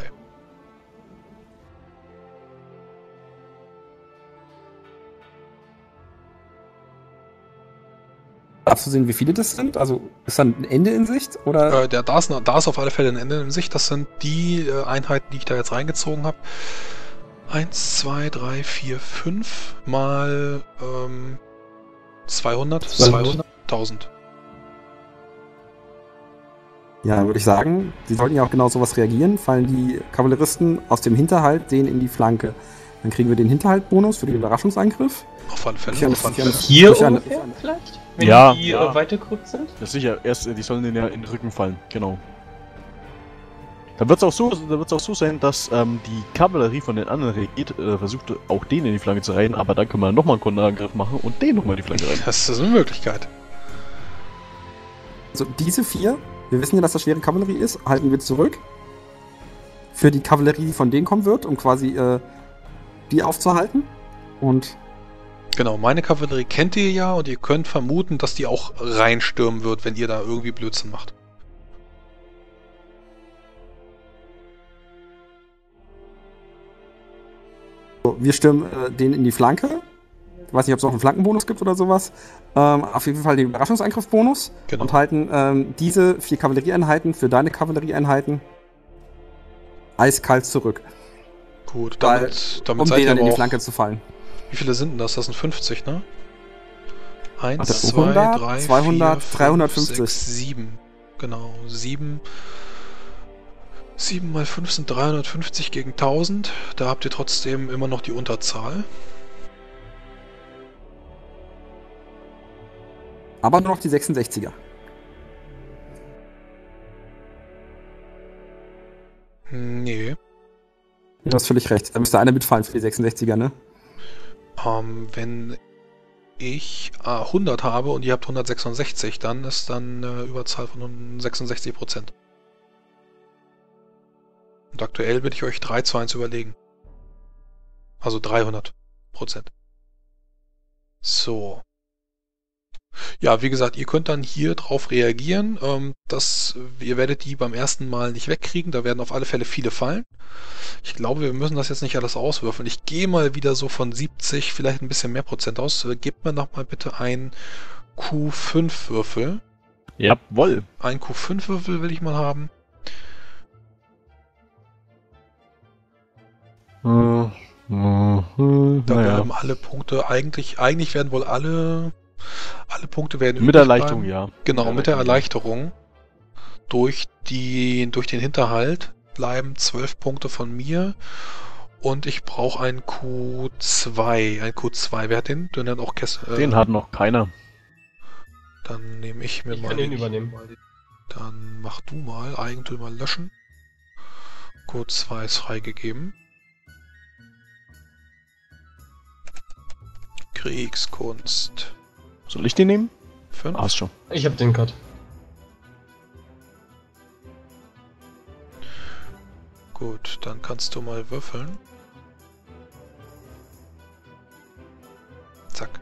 Darfst du sehen, wie viele das sind? Also ist dann ein Ende in Sicht? Oder? Da ist auf alle Fälle ein Ende in Sicht. Das sind die Einheiten, die ich da jetzt reingezogen habe. 1, 2, 3, 4, 5 mal 200. 1000. Ja, würde ich sagen, die sollten ja auch genau sowas reagieren. Fallen die Kavalleristen aus dem Hinterhalt denen in die Flanke. Dann kriegen wir den Hinterhaltbonus für den Überraschungsangriff. Auf alle Fälle. Ich kann Auf alle das- Fälle. Hier Durch eine- ungefähr vielleicht? Wenn Ja, die ja. weitergerückt sind? Das ist sicher, die sollen denen ja in den Rücken fallen, genau. Da wird es auch so sein, dass die Kavallerie von den anderen regiert, versucht auch den in die Flanke zu reiten, aber dann können wir nochmal einen Konterangriff machen und den nochmal in die Flanke reiten. Das ist eine Möglichkeit. Also diese 4, wir wissen ja, dass das schwere Kavallerie ist, halten wir zurück. Für die Kavallerie, die von denen kommen wird, um quasi die aufzuhalten. Und Genau, meine Kavallerie kennt ihr ja und ihr könnt vermuten, dass die auch reinstürmen wird, wenn ihr da irgendwie Blödsinn macht. wir stürmen den in die Flanke. Ich weiß nicht, ob es auch einen Flankenbonus gibt oder sowas. Auf jeden Fall den Überraschungsangriffsbonus. Genau. Und halten diese 4 Kavallerieeinheiten für deine Kavallerieeinheiten eiskalt zurück. Gut, Weil, damit um seid ihr denen in aber die auch... Flanke zu fallen. Wie viele sind denn das? Das sind 50, ne? 1, Warte, 2, 100, 3, 200, 4, 350. 5, 6, 7. Genau, 7. 7 mal 5 sind 350 gegen 1000. Da habt ihr trotzdem immer noch die Unterzahl. Aber nur noch die 66er. Nee. Du hast völlig recht. Da müsste einer mitfallen für die 66er, ne? Wenn ich 100 habe und ihr habt 166, dann ist dann eine Überzahl von 66%. Und aktuell bin ich euch 3:1 überlegen. Also 300%. So. Ja, wie gesagt, ihr könnt dann hier drauf reagieren. Ihr werdet die beim ersten Mal nicht wegkriegen. Da werden auf alle Fälle viele fallen. Ich glaube, wir müssen das jetzt nicht alles auswürfeln. Ich gehe mal wieder so von 70, vielleicht ein bisschen mehr Prozent aus. Gebt mir noch mal bitte einen Q5-Würfel. Jawohl. Ein Q5-Würfel will ich mal haben. Da werden alle Punkte, eigentlich werden wohl alle Punkte werden Mit übrig Erleichterung, bleiben. ja. Genau, mit der Erleichterung. Durch den Hinterhalt bleiben 12 Punkte von mir. Und ich brauche einen Q2. Ein Q2. Wer hat den? Den hat auch Den hat noch keiner. Dann nehme ich mir Ich mal kann den übernehmen. Dann mach du mal. Eigentümer löschen. Q2 ist freigegeben. Kriegskunst. Soll ich den nehmen? 5. Hast schon. Ich hab den Cut. Gut, dann kannst du mal würfeln. Zack.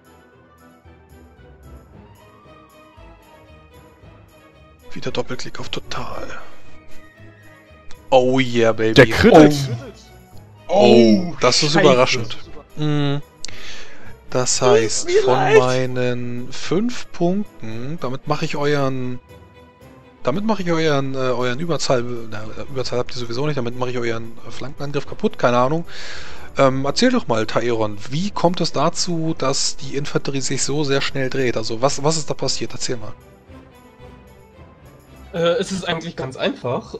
Wieder Doppelklick auf Total. Oh yeah, baby. Der Crit! Oh, das ist Scheiße. überraschend. Mm. Das heißt, von meinen 5 Punkten, damit mache ich euren Überzahl, Überzahl habt ihr sowieso nicht, damit mache ich euren Flankenangriff kaputt, keine Ahnung. Erzähl doch mal, Taeron, wie kommt es dazu, dass die Infanterie sich so sehr schnell dreht? Also, was ist da passiert? Erzähl mal. Es ist eigentlich ganz einfach.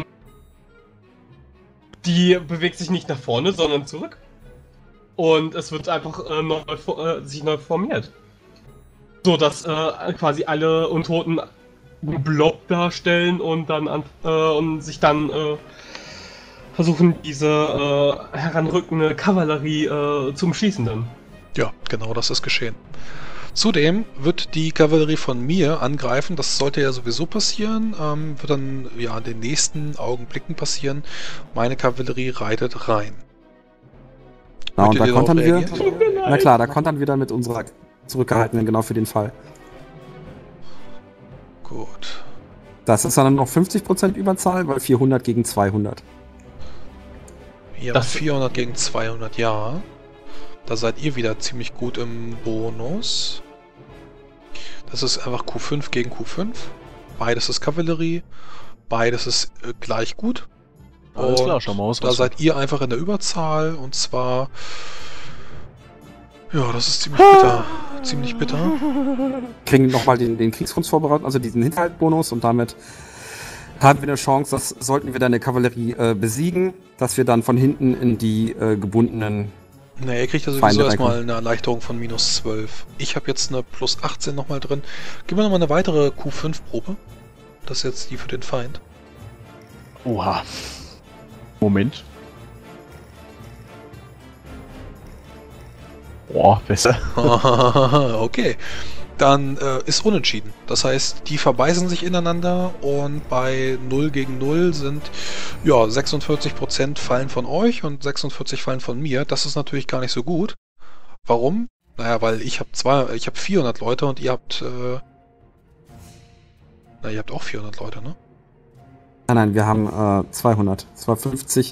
Die bewegt sich nicht nach vorne, sondern zurück. Und es wird einfach sich neu formiert. So dass quasi alle Untoten einen Blob darstellen und dann und sich dann versuchen, diese heranrückende Kavallerie zu umschließen dann. Ja, genau, das ist geschehen. Zudem wird die Kavallerie von mir angreifen, das sollte ja sowieso passieren, wird dann ja in den nächsten Augenblicken passieren. Meine Kavallerie reitet rein. Na, und Möchtet da ihr darauf kontern wir. reagieren? Na klar, da kontern wir dann mit unserer zurückgehaltenen, genau für den Fall. Gut. Das ist dann noch 50% Überzahl, weil 400 gegen 200. Ja, Das- 400 gegen 200, ja. Da seid ihr wieder ziemlich gut im Bonus. Das ist einfach Q5 gegen Q5. Beides ist Kavallerie. Beides ist gleich gut. Alles klar, Und schau mal aus. da seid ihr einfach in der Überzahl und zwar... Ja, das ist ziemlich bitter. Ziemlich bitter. Kriegen nochmal den Kriegskunstvorbereitung, also diesen Hinterhaltbonus und damit haben wir eine Chance, dass sollten wir dann eine Kavallerie besiegen, dass wir dann von hinten in die gebundenen Ne, ihr kriegt ja Feinde sowieso erstmal reinkommen. eine Erleichterung von minus 12. Ich habe jetzt eine plus 18 nochmal drin. Gib mir nochmal eine weitere Q5-Probe. Das ist jetzt die für den Feind. Oha. Moment. Boah, besser. Okay. Dann ist unentschieden. Das heißt, die verbeißen sich ineinander und bei 0 gegen 0 sind ja 46% fallen von euch und 46 fallen von mir. Das ist natürlich gar nicht so gut. Warum? Naja, weil ich habe 400 Leute und ihr habt ihr habt auch 400 Leute, ne? Nein, wir haben 200. Das war 50%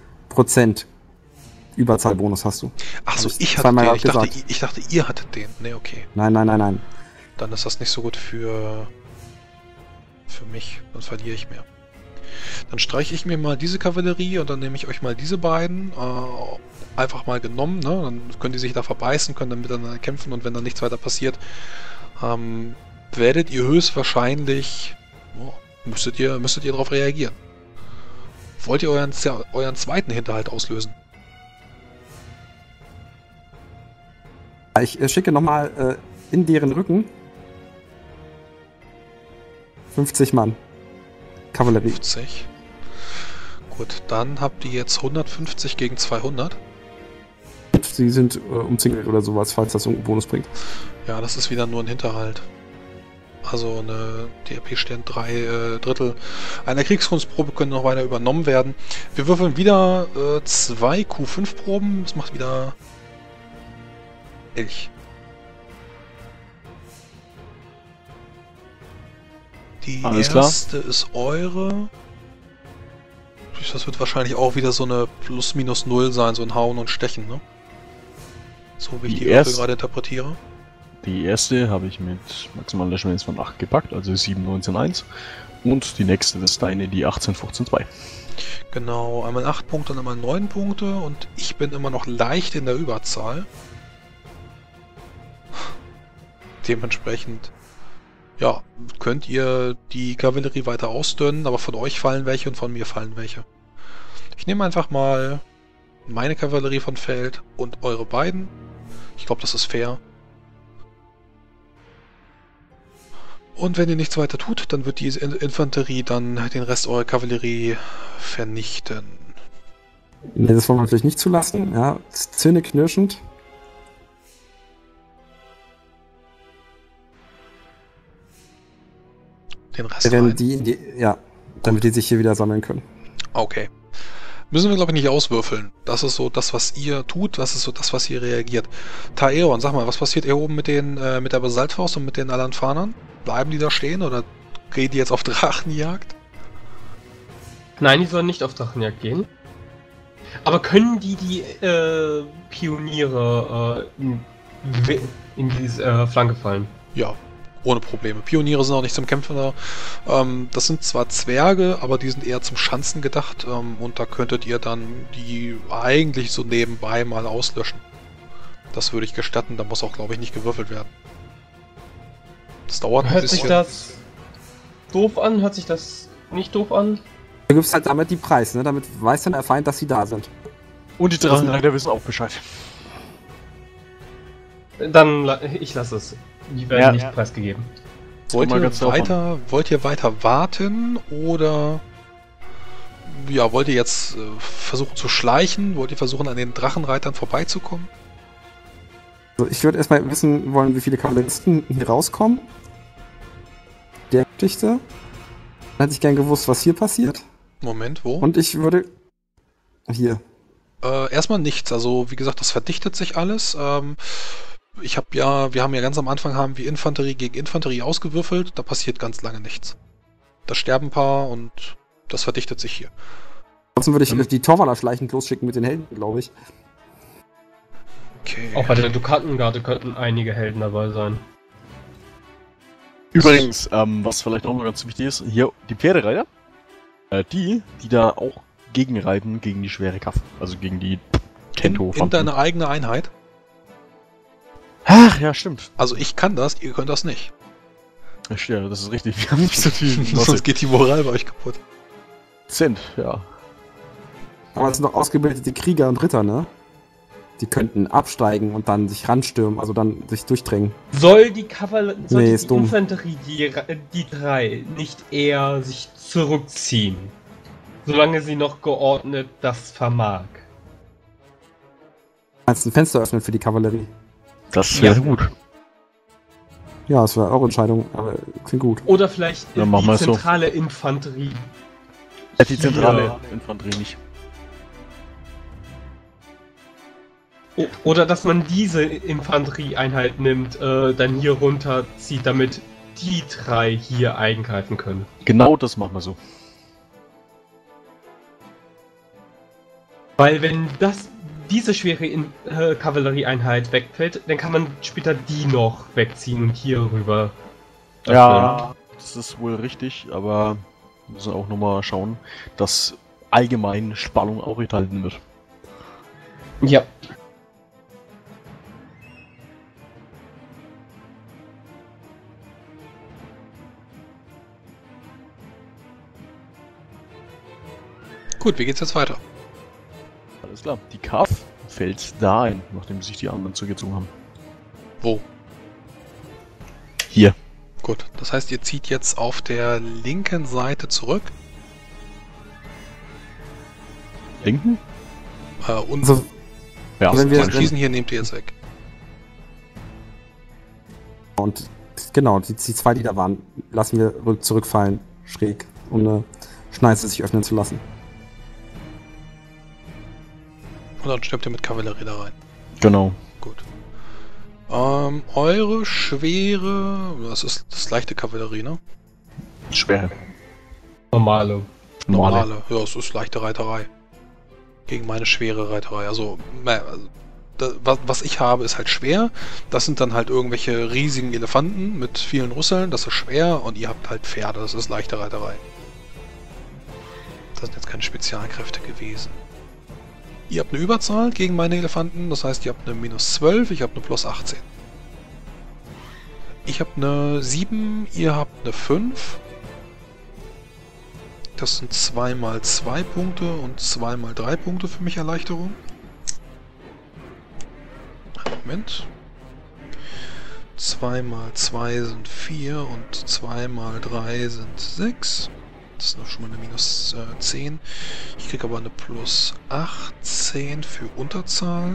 Überzahlbonus hast du. Ach so, Hab ich hatte zweimal den. gesagt. Ich dachte, ihr hattet den. Ne, okay. Nein. Dann ist das nicht so gut für mich. Dann verliere ich mehr. Dann streiche ich mir mal diese Kavallerie und dann nehme ich euch mal diese beiden. Einfach mal genommen, ne? Dann können die sich da verbeißen, können dann miteinander kämpfen und wenn dann nichts weiter passiert, werdet ihr höchstwahrscheinlich, müsstet ihr darauf reagieren. Wollt ihr euren zweiten Hinterhalt auslösen? Ich schicke nochmal in deren Rücken 50 Mann. Kavallerie. 50. Gut, dann habt ihr jetzt 150 gegen 200. Sie sind umzingelt oder sowas, falls das irgendeinen Bonus bringt. Ja, das ist wieder nur ein Hinterhalt. Also eine DRP-Stern 3 Drittel einer Kriegskunstprobe können noch weiter übernommen werden. Wir würfeln wieder 2 Q5-Proben. Das macht wieder Elch. Die Alles klar. erste ist eure. Das wird wahrscheinlich auch wieder so eine Plus-Minus-Null sein, so ein Hauen und Stechen, ne? So wie ich Die die Würfel erste- gerade interpretiere. Die erste habe ich mit maximalen Löschminus von 8 gepackt, also 7, 19, 1. Und die nächste ist deine, die 18, 15, 2. Genau, einmal 8 Punkte und einmal 9 Punkte und ich bin immer noch leicht in der Überzahl. Dementsprechend, ja, könnt ihr die Kavallerie weiter ausdünnen, aber von euch fallen welche und von mir fallen welche. Ich nehme einfach mal meine Kavallerie von Feld und eure beiden. Ich glaube, das ist fair. Und wenn ihr nichts weiter tut, dann wird die Infanterie dann den Rest eurer Kavallerie vernichten. Nee, das wollen wir natürlich nicht zulassen. Ja, zähneknirschend. Den Rest Wir werden rein. die in die. Ja, damit die sich hier wieder sammeln können. Okay. Müssen wir, glaube ich, nicht auswürfeln. Das ist so das, was ihr tut. Das ist so das, was ihr reagiert. Taeon, sag mal, was passiert hier oben mit mit der Basaltfaust und mit den Alanfanern? Bleiben die da stehen oder gehen die jetzt auf Drachenjagd? Nein, die sollen nicht auf Drachenjagd gehen. Aber können die Pioniere in diese Flanke fallen? Ja, ohne Probleme. Pioniere sind auch nicht zum Kämpfen da. Das sind zwar Zwerge, aber die sind eher zum Schanzen gedacht. Und da könntet ihr dann die eigentlich so nebenbei mal auslöschen. Das würde ich gestatten. Da muss auch, glaube ich, nicht gewürfelt werden. Das dauert ein Hört sich bisschen. das doof an? Hört sich das nicht doof an? Du gibst halt damit die Preis, ne? Damit weiß dann der Feind, dass sie da sind. Und die Drachenreiter wissen auch Bescheid. Dann, ich lasse es. Die werden Ja. nicht preisgegeben. Wollt mal ihr, ganz drauf weiter warten oder ja, wollt ihr jetzt versuchen zu schleichen? Wollt ihr versuchen, an den Drachenreitern vorbeizukommen? Also ich würde erstmal wissen wollen, wie viele Kavalleristen hier rauskommen. Der Geschichte. Dann hätte ich gern gewusst, was hier passiert. Moment, wo? Und ich würde. Hier. Erstmal nichts. Also wie gesagt, das verdichtet sich alles. Wir haben ja ganz am Anfang haben wir Infanterie gegen Infanterie ausgewürfelt. Da passiert ganz lange nichts. Da sterben ein paar und das verdichtet sich hier. Ansonsten würde ich die Torwaller schleichend losschicken mit den Helden, glaube ich. Okay. Auch bei der Dukatengarde könnten einige Helden dabei sein. Übrigens, was vielleicht auch noch ganz wichtig ist, hier die Pferdereiter, die da auch gegenreiten gegen die schwere Kaff, also gegen die Tento. in deine eigene Einheit. Ach ja, stimmt. Also ich kann das, ihr könnt das nicht. Ja, das ist richtig. Wir haben nicht so viel. Sonst geht die Moral bei euch kaputt. Cent, ja. Aber es sind doch ausgebildete Krieger und Ritter, ne? die könnten absteigen und dann sich ranstürmen, also dann sich durchdrängen. Soll die ist dumm. Infanterie, die 3, nicht eher sich zurückziehen? Solange sie noch geordnet das vermag. Kannst ein Fenster öffnen für die Kavallerie? Das wäre Ja. gut. Ja, das wäre eure Entscheidung, aber klingt gut. Oder vielleicht Dann machen wir die es so. zentrale Infanterie. Die zentrale Infanterie nicht. Oder dass man diese Infanterieeinheit nimmt, dann hier runterzieht, damit die 3 hier eingreifen können. Genau das machen wir so. Weil wenn diese schwere Kavallerieeinheit wegfällt, dann kann man später die noch wegziehen und hier rüber. Ja, das ist wohl richtig, aber wir müssen auch nochmal schauen, dass allgemein Spannung auch enthalten wird. Ja. Gut, wie geht's jetzt weiter? Alles klar. Die Kav fällt da ein, nachdem sich die anderen zurückgezogen haben. Wo? Hier. Gut, das heißt, ihr zieht jetzt auf der linken Seite zurück. Linken? Und Also, Ja. wenn wir- diesen hier nehmt ihr jetzt weg. und genau, die 2, die da waren, lassen wir zurückfallen, schräg, um eine Schneise sich öffnen zu lassen. Und dann stirbt ihr mit Kavallerie da rein. Genau. Gut. Eure schwere... Das ist leichte Kavallerie, ne? Schwer. Normale. Normale. Ja, es ist leichte Reiterei. Gegen meine schwere Reiterei. Also, was ich habe, ist halt schwer. Das sind dann halt irgendwelche riesigen Elefanten mit vielen Rüsseln. Das ist schwer. Und ihr habt halt Pferde. Das ist leichte Reiterei. Das sind jetzt keine Spezialkräfte gewesen. Ihr habt eine Überzahl gegen meine Elefanten. Das heißt, ihr habt eine -12. Ich habe eine +18. Ich habe eine 7. Ihr habt eine 5. Das sind 2 mal 2 Punkte und 2 mal 3 Punkte für mich Erleichterung. Moment. 2 mal 2 sind 4 und 2 mal 3 sind 6. Das ist noch schon mal eine -10. Ich kriege aber eine +18 für Unterzahl.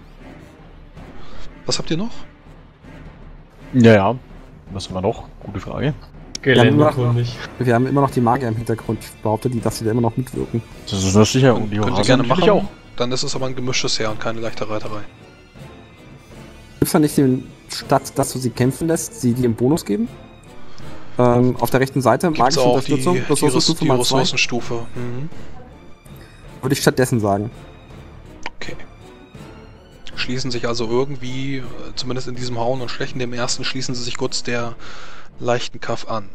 Was habt ihr noch? Ja. Was haben wir noch? Gute Frage. Geländekundig. Wir haben immer noch die Magier im Hintergrund. Ich behaupte, dass die da immer noch mitwirken. Das ist das sicher. Und die Könnt ihr Horasia gerne natürlich machen. auch. Dann ist es aber ein gemischtes Heer und keine leichte Reiterei. Gibt es da nicht den Statt, dass du sie kämpfen lässt, sie dir einen Bonus geben? Auf der rechten Seite, Gibt's magische auch Unterstützung, die Ressourcenstufe mal 2. Ressourcenstufe. Mhm. Würde ich stattdessen sagen. Okay. Schließen sich also irgendwie, zumindest in diesem Hauen und Stechen, dem ersten, schließen sie sich kurz der leichten Kaff an.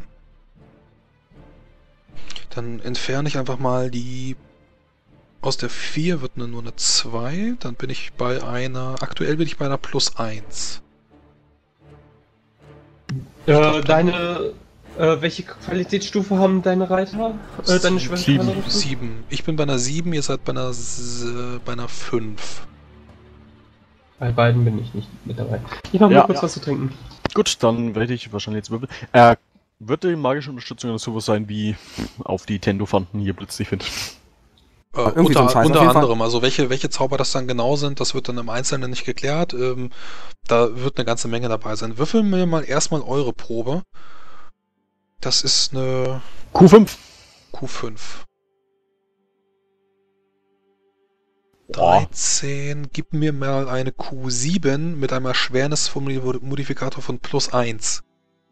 Dann entferne ich einfach mal die... Aus der 4 wird nur eine 2, dann bin ich bei einer... Aktuell bin ich bei einer +1. Welche Qualitätsstufe haben deine Reiter? Deine schweren 7. Kavallerie? 7. Ich bin bei einer 7, ihr seid bei einer 5. Bei beiden bin ich nicht mit dabei. Ich mach mal kurz was zu trinken. Gut, dann werde ich wahrscheinlich jetzt würfeln. Wird die magische Unterstützung sowas sein wie auf die Tendofanten hier plötzlich findet? Irgendwie so ein Scheiß. Auf Unter jeden Fall. anderem, also welche Zauber das dann genau sind, das wird dann im Einzelnen nicht geklärt. Da wird eine ganze Menge dabei sein. Würfeln wir mal erstmal eure Probe. Das ist eine Q5. Q5. Boah. 13, gib mir mal eine Q7 mit einem Erschwernismodifikator von +1.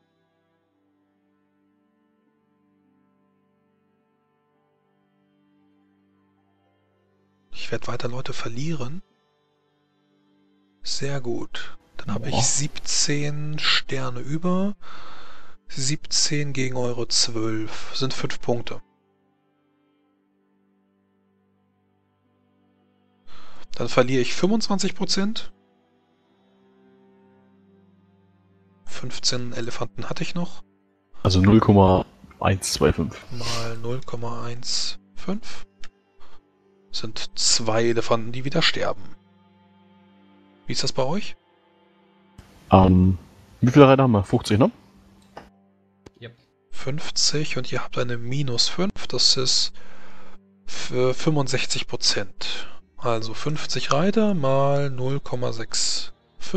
Ich werde weiter Leute verlieren. Sehr gut. Dann habe ich 17 Sterne über. 17 gegen eure 12. Sind 5 Punkte. Dann verliere ich 25%. 15 Elefanten hatte ich noch. Also 0,125. Mal 0,15. Sind 2 Elefanten, die wieder sterben. Wie ist das bei euch? Wie viele Reiter haben wir? 50, ne? 50 und ihr habt eine -5, das ist für 65%. Also 50 Reiter mal 0,65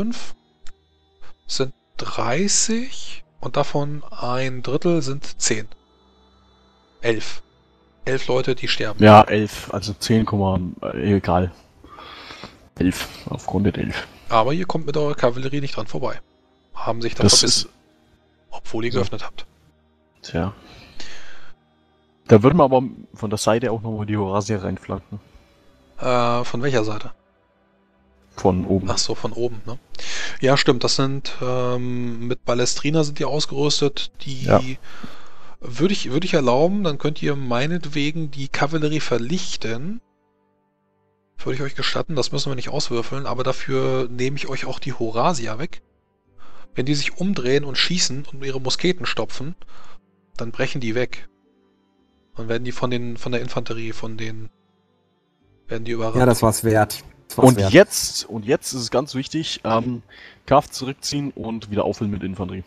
sind 30 und davon ein Drittel sind 10. 11. 11 Leute, die sterben. Ja, 11, also 10, egal. 11, aufgerundet 11. Aber ihr kommt mit eurer Kavallerie nicht dran vorbei. Haben sich da Das verbissen, ist, obwohl ihr geöffnet habt. tja. Da würden wir aber von der Seite auch nochmal die Horasier reinflanken. Von welcher Seite? Von oben. Ach so, von oben, ne? Ja, stimmt, das sind, mit Ballestrina sind die ausgerüstet, die Ja. würde ich erlauben, dann könnt ihr meinetwegen die Kavallerie verlichten. Würde ich euch gestatten, das müssen wir nicht auswürfeln, aber dafür nehme ich euch auch die Horasier weg. Wenn die sich umdrehen und schießen und ihre Musketen stopfen, dann brechen die weg. Dann werden die von der Infanterie, werden die überrannt. Ja, das war's wert. Das war's Und wert. jetzt ist es ganz wichtig, Kraft zurückziehen und wieder auffüllen mit Infanterie.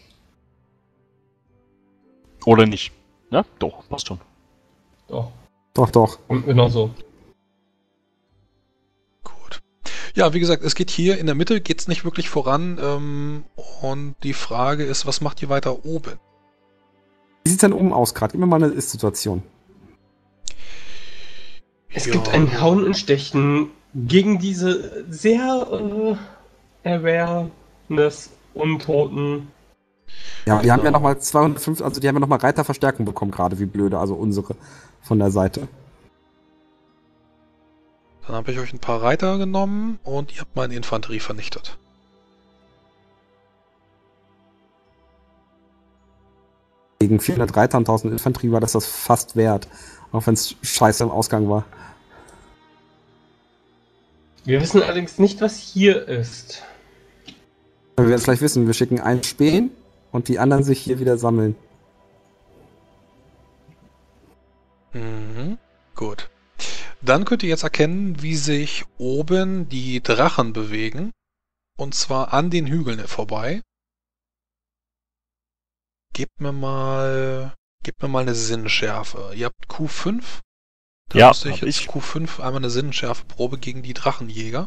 Oder nicht? Ja, doch, passt schon. Doch. Doch. Und genau so. Gut. Ja, wie gesagt, es geht hier in der Mitte, geht's nicht wirklich voran. Und die Frage ist, was macht ihr weiter oben? Wie sieht's denn oben aus gerade? Gib mir mal eine Ist-Situation. Es Ja. gibt ein Hauen und Stechen gegen diese sehr Awareness-Untoten. Ja, die haben ja nochmal 205, also die haben ja nochmal Reiterverstärkung bekommen gerade, wie blöde, also unsere von der Seite. Dann habe ich euch ein paar Reiter genommen und ihr habt meine Infanterie vernichtet. Gegen 400 Reiter und 1000 Infanterie war das fast wert. Auch wenn es scheiße im Ausgang war. Wir wissen allerdings nicht, was hier ist. Wir werden es gleich wissen. Wir schicken einen Spähen und die anderen sich hier wieder sammeln. Mhm. Gut. Dann könnt ihr jetzt erkennen, wie sich oben die Drachen bewegen. Und zwar an den Hügeln vorbei. Gebt mir mal eine Sinnschärfe. Ihr habt Q5. Da Ja, müsste ich hab jetzt ich. Q5 einmal eine Sinnschärfeprobe gegen die Drachenjäger.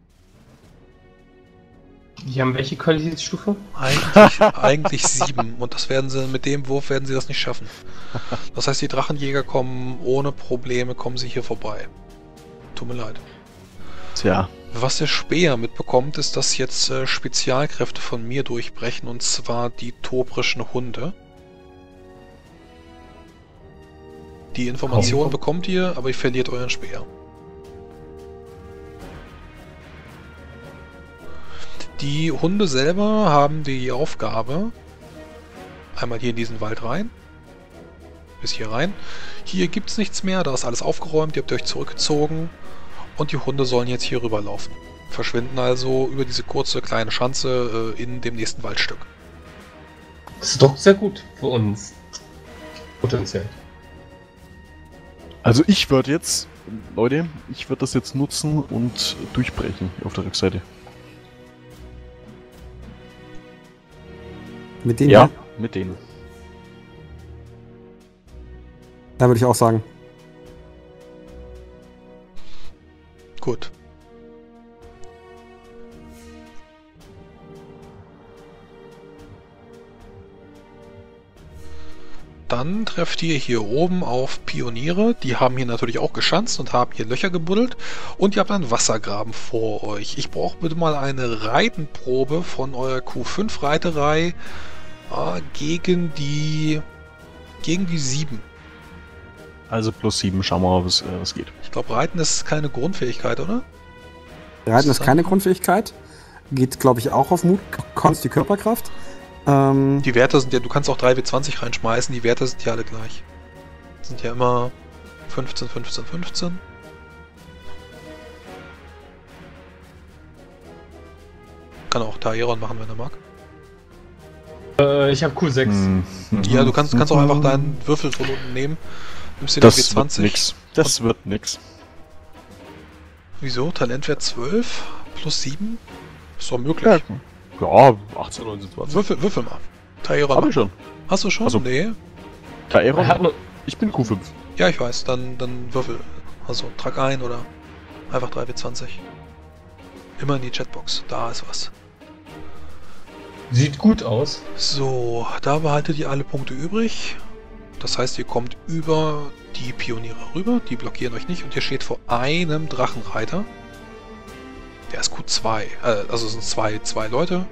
Die haben welche Qualitätsstufe? Eigentlich 7. Und das werden sie, mit dem Wurf werden sie das nicht schaffen. Das heißt, die Drachenjäger kommen ohne Probleme, kommen sie hier vorbei. Tut mir leid. Tja. Was der Speer mitbekommt, ist, dass jetzt Spezialkräfte von mir durchbrechen, und zwar die tobrischen Hunde. Die Information bekommt ihr, aber ihr verliert euren Speer. Die Hunde selber haben die Aufgabe, einmal hier in diesen Wald rein, bis hier rein. Hier gibt es nichts mehr, da ist alles aufgeräumt, ihr habt euch zurückgezogen und die Hunde sollen jetzt hier rüberlaufen. Verschwinden also über diese kurze kleine Schanze in dem nächsten Waldstück. Das ist doch sehr gut für uns. Potenziell. Also ich würde jetzt, Leute, das jetzt nutzen und durchbrechen auf der Rückseite. Mit denen Ja, hier? mit denen. Da würde ich auch sagen. Gut. Dann trefft ihr hier oben auf Pioniere. Die haben hier natürlich auch geschanzt und haben hier Löcher gebuddelt. Und ihr habt einen Wassergraben vor euch. Ich brauche bitte mal eine Reitenprobe von eurer Q5-Reiterei gegen die 7. Also +7, schauen wir mal, was geht. Ich glaube, Reiten ist keine Grundfähigkeit, oder? Reiten ist keine Grundfähigkeit. Geht, glaube ich, auch auf Mut, Konst die Körperkraft. Die Werte sind ja, du kannst auch 3W20 reinschmeißen, die Werte sind ja alle gleich. Sind ja immer 15, 15, 15. Kann auch Taeron machen, wenn er mag. Ich habe Q6. Ja, du kannst auch einfach deinen Würfel von unten nehmen. Nimmst den Das W20. wird nix. Das wird nix. Wieso? Talentwert 12? Plus 7? Ist doch möglich. Ja, 18, 19, 20. Würfel mal. Taeron. Hab ich schon. Hast du schon? Also- Nee. Taeron, Er hat nur, ich bin Q5. Ja, ich weiß. Dann würfel. Also trag ein oder einfach 3W20. Immer in die Chatbox. Da ist was. sieht gut aus. So, da behaltet ihr alle Punkte übrig. Das heißt, ihr kommt über die Pioniere rüber. Die blockieren euch nicht. Und ihr steht vor einem Drachenreiter. Der ist Q2. Also es sind zwei Leute.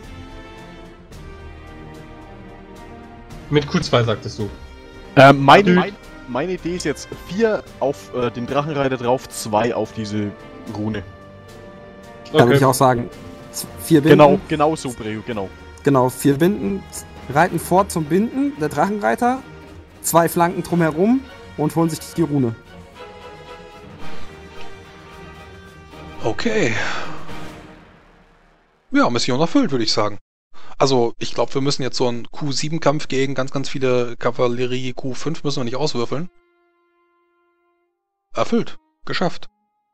Mit Q2 sagtest du. Meine Idee ist jetzt 4 auf den Drachenreiter drauf, 2 auf diese Rune. Da würde ich auch sagen, 4 Binden. Genau so, Breo, genau. Genau, 4 Binden, reiten vor zum Binden, der Drachenreiter, 2 Flanken drumherum und holen sich die Rune. Okay. Ja, Mission erfüllt, würde ich sagen. Also, ich glaube, wir müssen jetzt so einen Q7-Kampf gegen ganz viele Kavallerie Q5 müssen wir nicht auswürfeln. Erfüllt. Geschafft.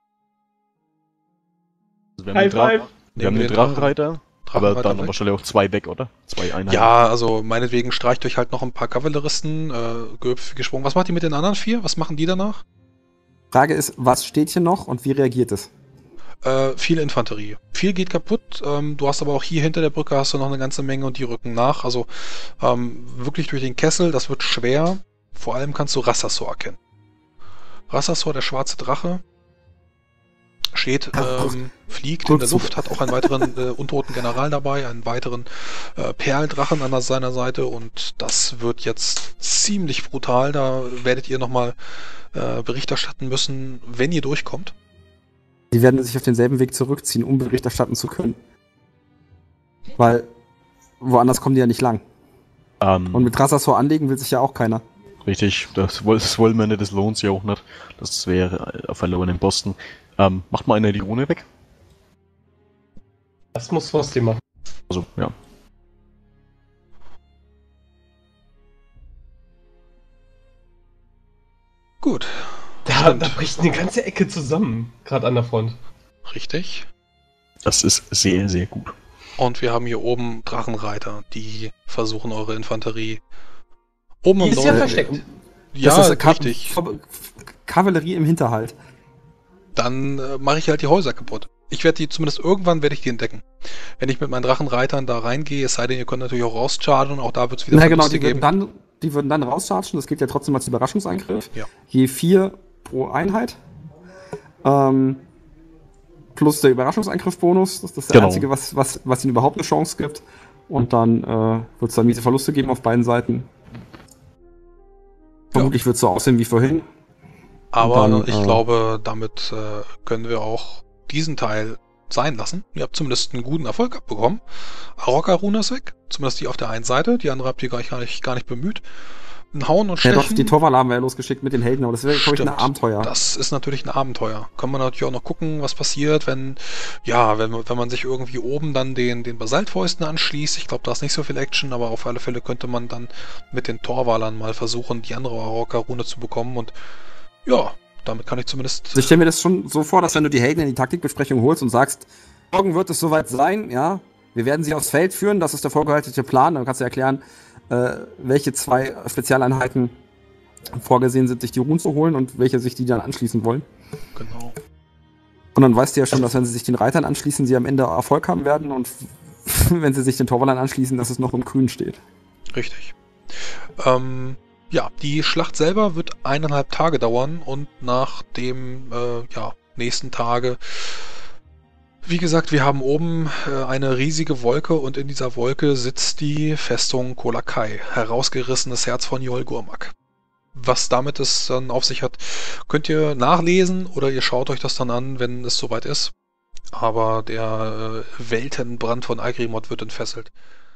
Also High five. Wir haben Nehmen den Drachenreiter, aber Drachenreiter dann weg. wahrscheinlich auch 2 weg, oder? 2 Einheiten. Ja, also meinetwegen streicht euch halt noch ein paar Kavalleristen, gesprungen. Was macht ihr mit den anderen 4? Was machen die danach? Frage ist, was steht hier noch und wie reagiert es? Viel Infanterie. Viel geht kaputt. Du hast aber auch hier hinter der Brücke hast du noch eine ganze Menge und die rücken nach. Also wirklich durch den Kessel, das wird schwer. Vor allem kannst du Rassasor erkennen. Rassasor, der schwarze Drache, steht, fliegt in der Luft, hat auch einen weiteren untoten General dabei, einen weiteren Perldrachen an seiner Seite und das wird jetzt ziemlich brutal. Da werdet ihr nochmal Bericht erstatten müssen, wenn ihr durchkommt. Die werden sich auf denselben Weg zurückziehen, um Bericht erstatten zu können. Weil woanders kommen die ja nicht lang. Und mit Rassasor anlegen will sich ja auch keiner. Richtig, das wollen wir nicht, das lohnt sich auch nicht. Das wäre verloren im Posten. Macht mal einer die Rune weg. Das muss Frosty machen. Also, ja. Gut. Da bricht eine ganze Ecke zusammen, gerade an der Front. Richtig. Das ist sehr, sehr gut. Und wir haben hier oben Drachenreiter, die versuchen eure Infanterie oben Die am ist ja Norden- versteckt. Ja, das ist richtig. Kavallerie im Hinterhalt. Dann mache ich halt die Häuser kaputt. Ich werde die, zumindest irgendwann werde ich die entdecken. Wenn ich mit meinen Drachenreitern da reingehe, es sei denn, ihr könnt natürlich auch rauschargen, auch da wird es wieder Na genau, Verluste die würden dann rauschargen, das gilt ja trotzdem als Überraschungsangriff. Ja. Je 4 pro Einheit. Plus der Überraschungsangriff-Bonus, das ist der Genau. einzige, was ihnen überhaupt eine Chance gibt. Und dann wird es dann miese Verluste geben auf beiden Seiten. Vermutlich wird es so aussehen wie vorhin. Aber dann, ich glaube, damit können wir auch diesen Teil sein lassen. Ihr habt zumindest einen guten Erfolg abbekommen. Arokka-Rune ist weg. Zumindest die auf der einen Seite. Die andere habt ihr gar nicht bemüht. Ein Hauen und Ja Stechen. doch, die Torwala haben wir ja losgeschickt mit den Helden, aber das wäre, glaube ich, ein Stimmt. Abenteuer. Das ist natürlich ein Abenteuer. Kann man natürlich auch noch gucken, was passiert, wenn man sich irgendwie oben dann den Basaltfäusten anschließt. Ich glaube, da ist nicht so viel Action, aber auf alle Fälle könnte man dann mit den Torwalern mal versuchen, die andere Arokka-Rune zu bekommen. Und ja, damit kann ich zumindest... Also ich stelle mir das schon so vor, dass wenn du die Helden in die Taktikbesprechung holst und sagst, morgen wird es soweit sein, ja, wir werden sie aufs Feld führen, das ist der vorbereitete Plan, dann kannst du erklären, welche 2 Spezialeinheiten vorgesehen sind, sich die Runen zu holen und welche sich die dann anschließen wollen. Genau. Und dann weißt du ja schon, dass wenn sie sich den Reitern anschließen, sie am Ende Erfolg haben werden und wenn sie sich den Torwallern anschließen, dass es noch im Grün steht. Richtig. Ja, die Schlacht selber wird 1,5 Tage dauern und nach dem nächsten Tage, wie gesagt, wir haben oben eine riesige Wolke und in dieser Wolke sitzt die Festung Kolakai, herausgerissenes Herz von Jol Gurmak. Was damit es dann auf sich hat, könnt ihr nachlesen oder ihr schaut euch das dann an, wenn es soweit ist. Aber der Weltenbrand von Agrimod wird entfesselt.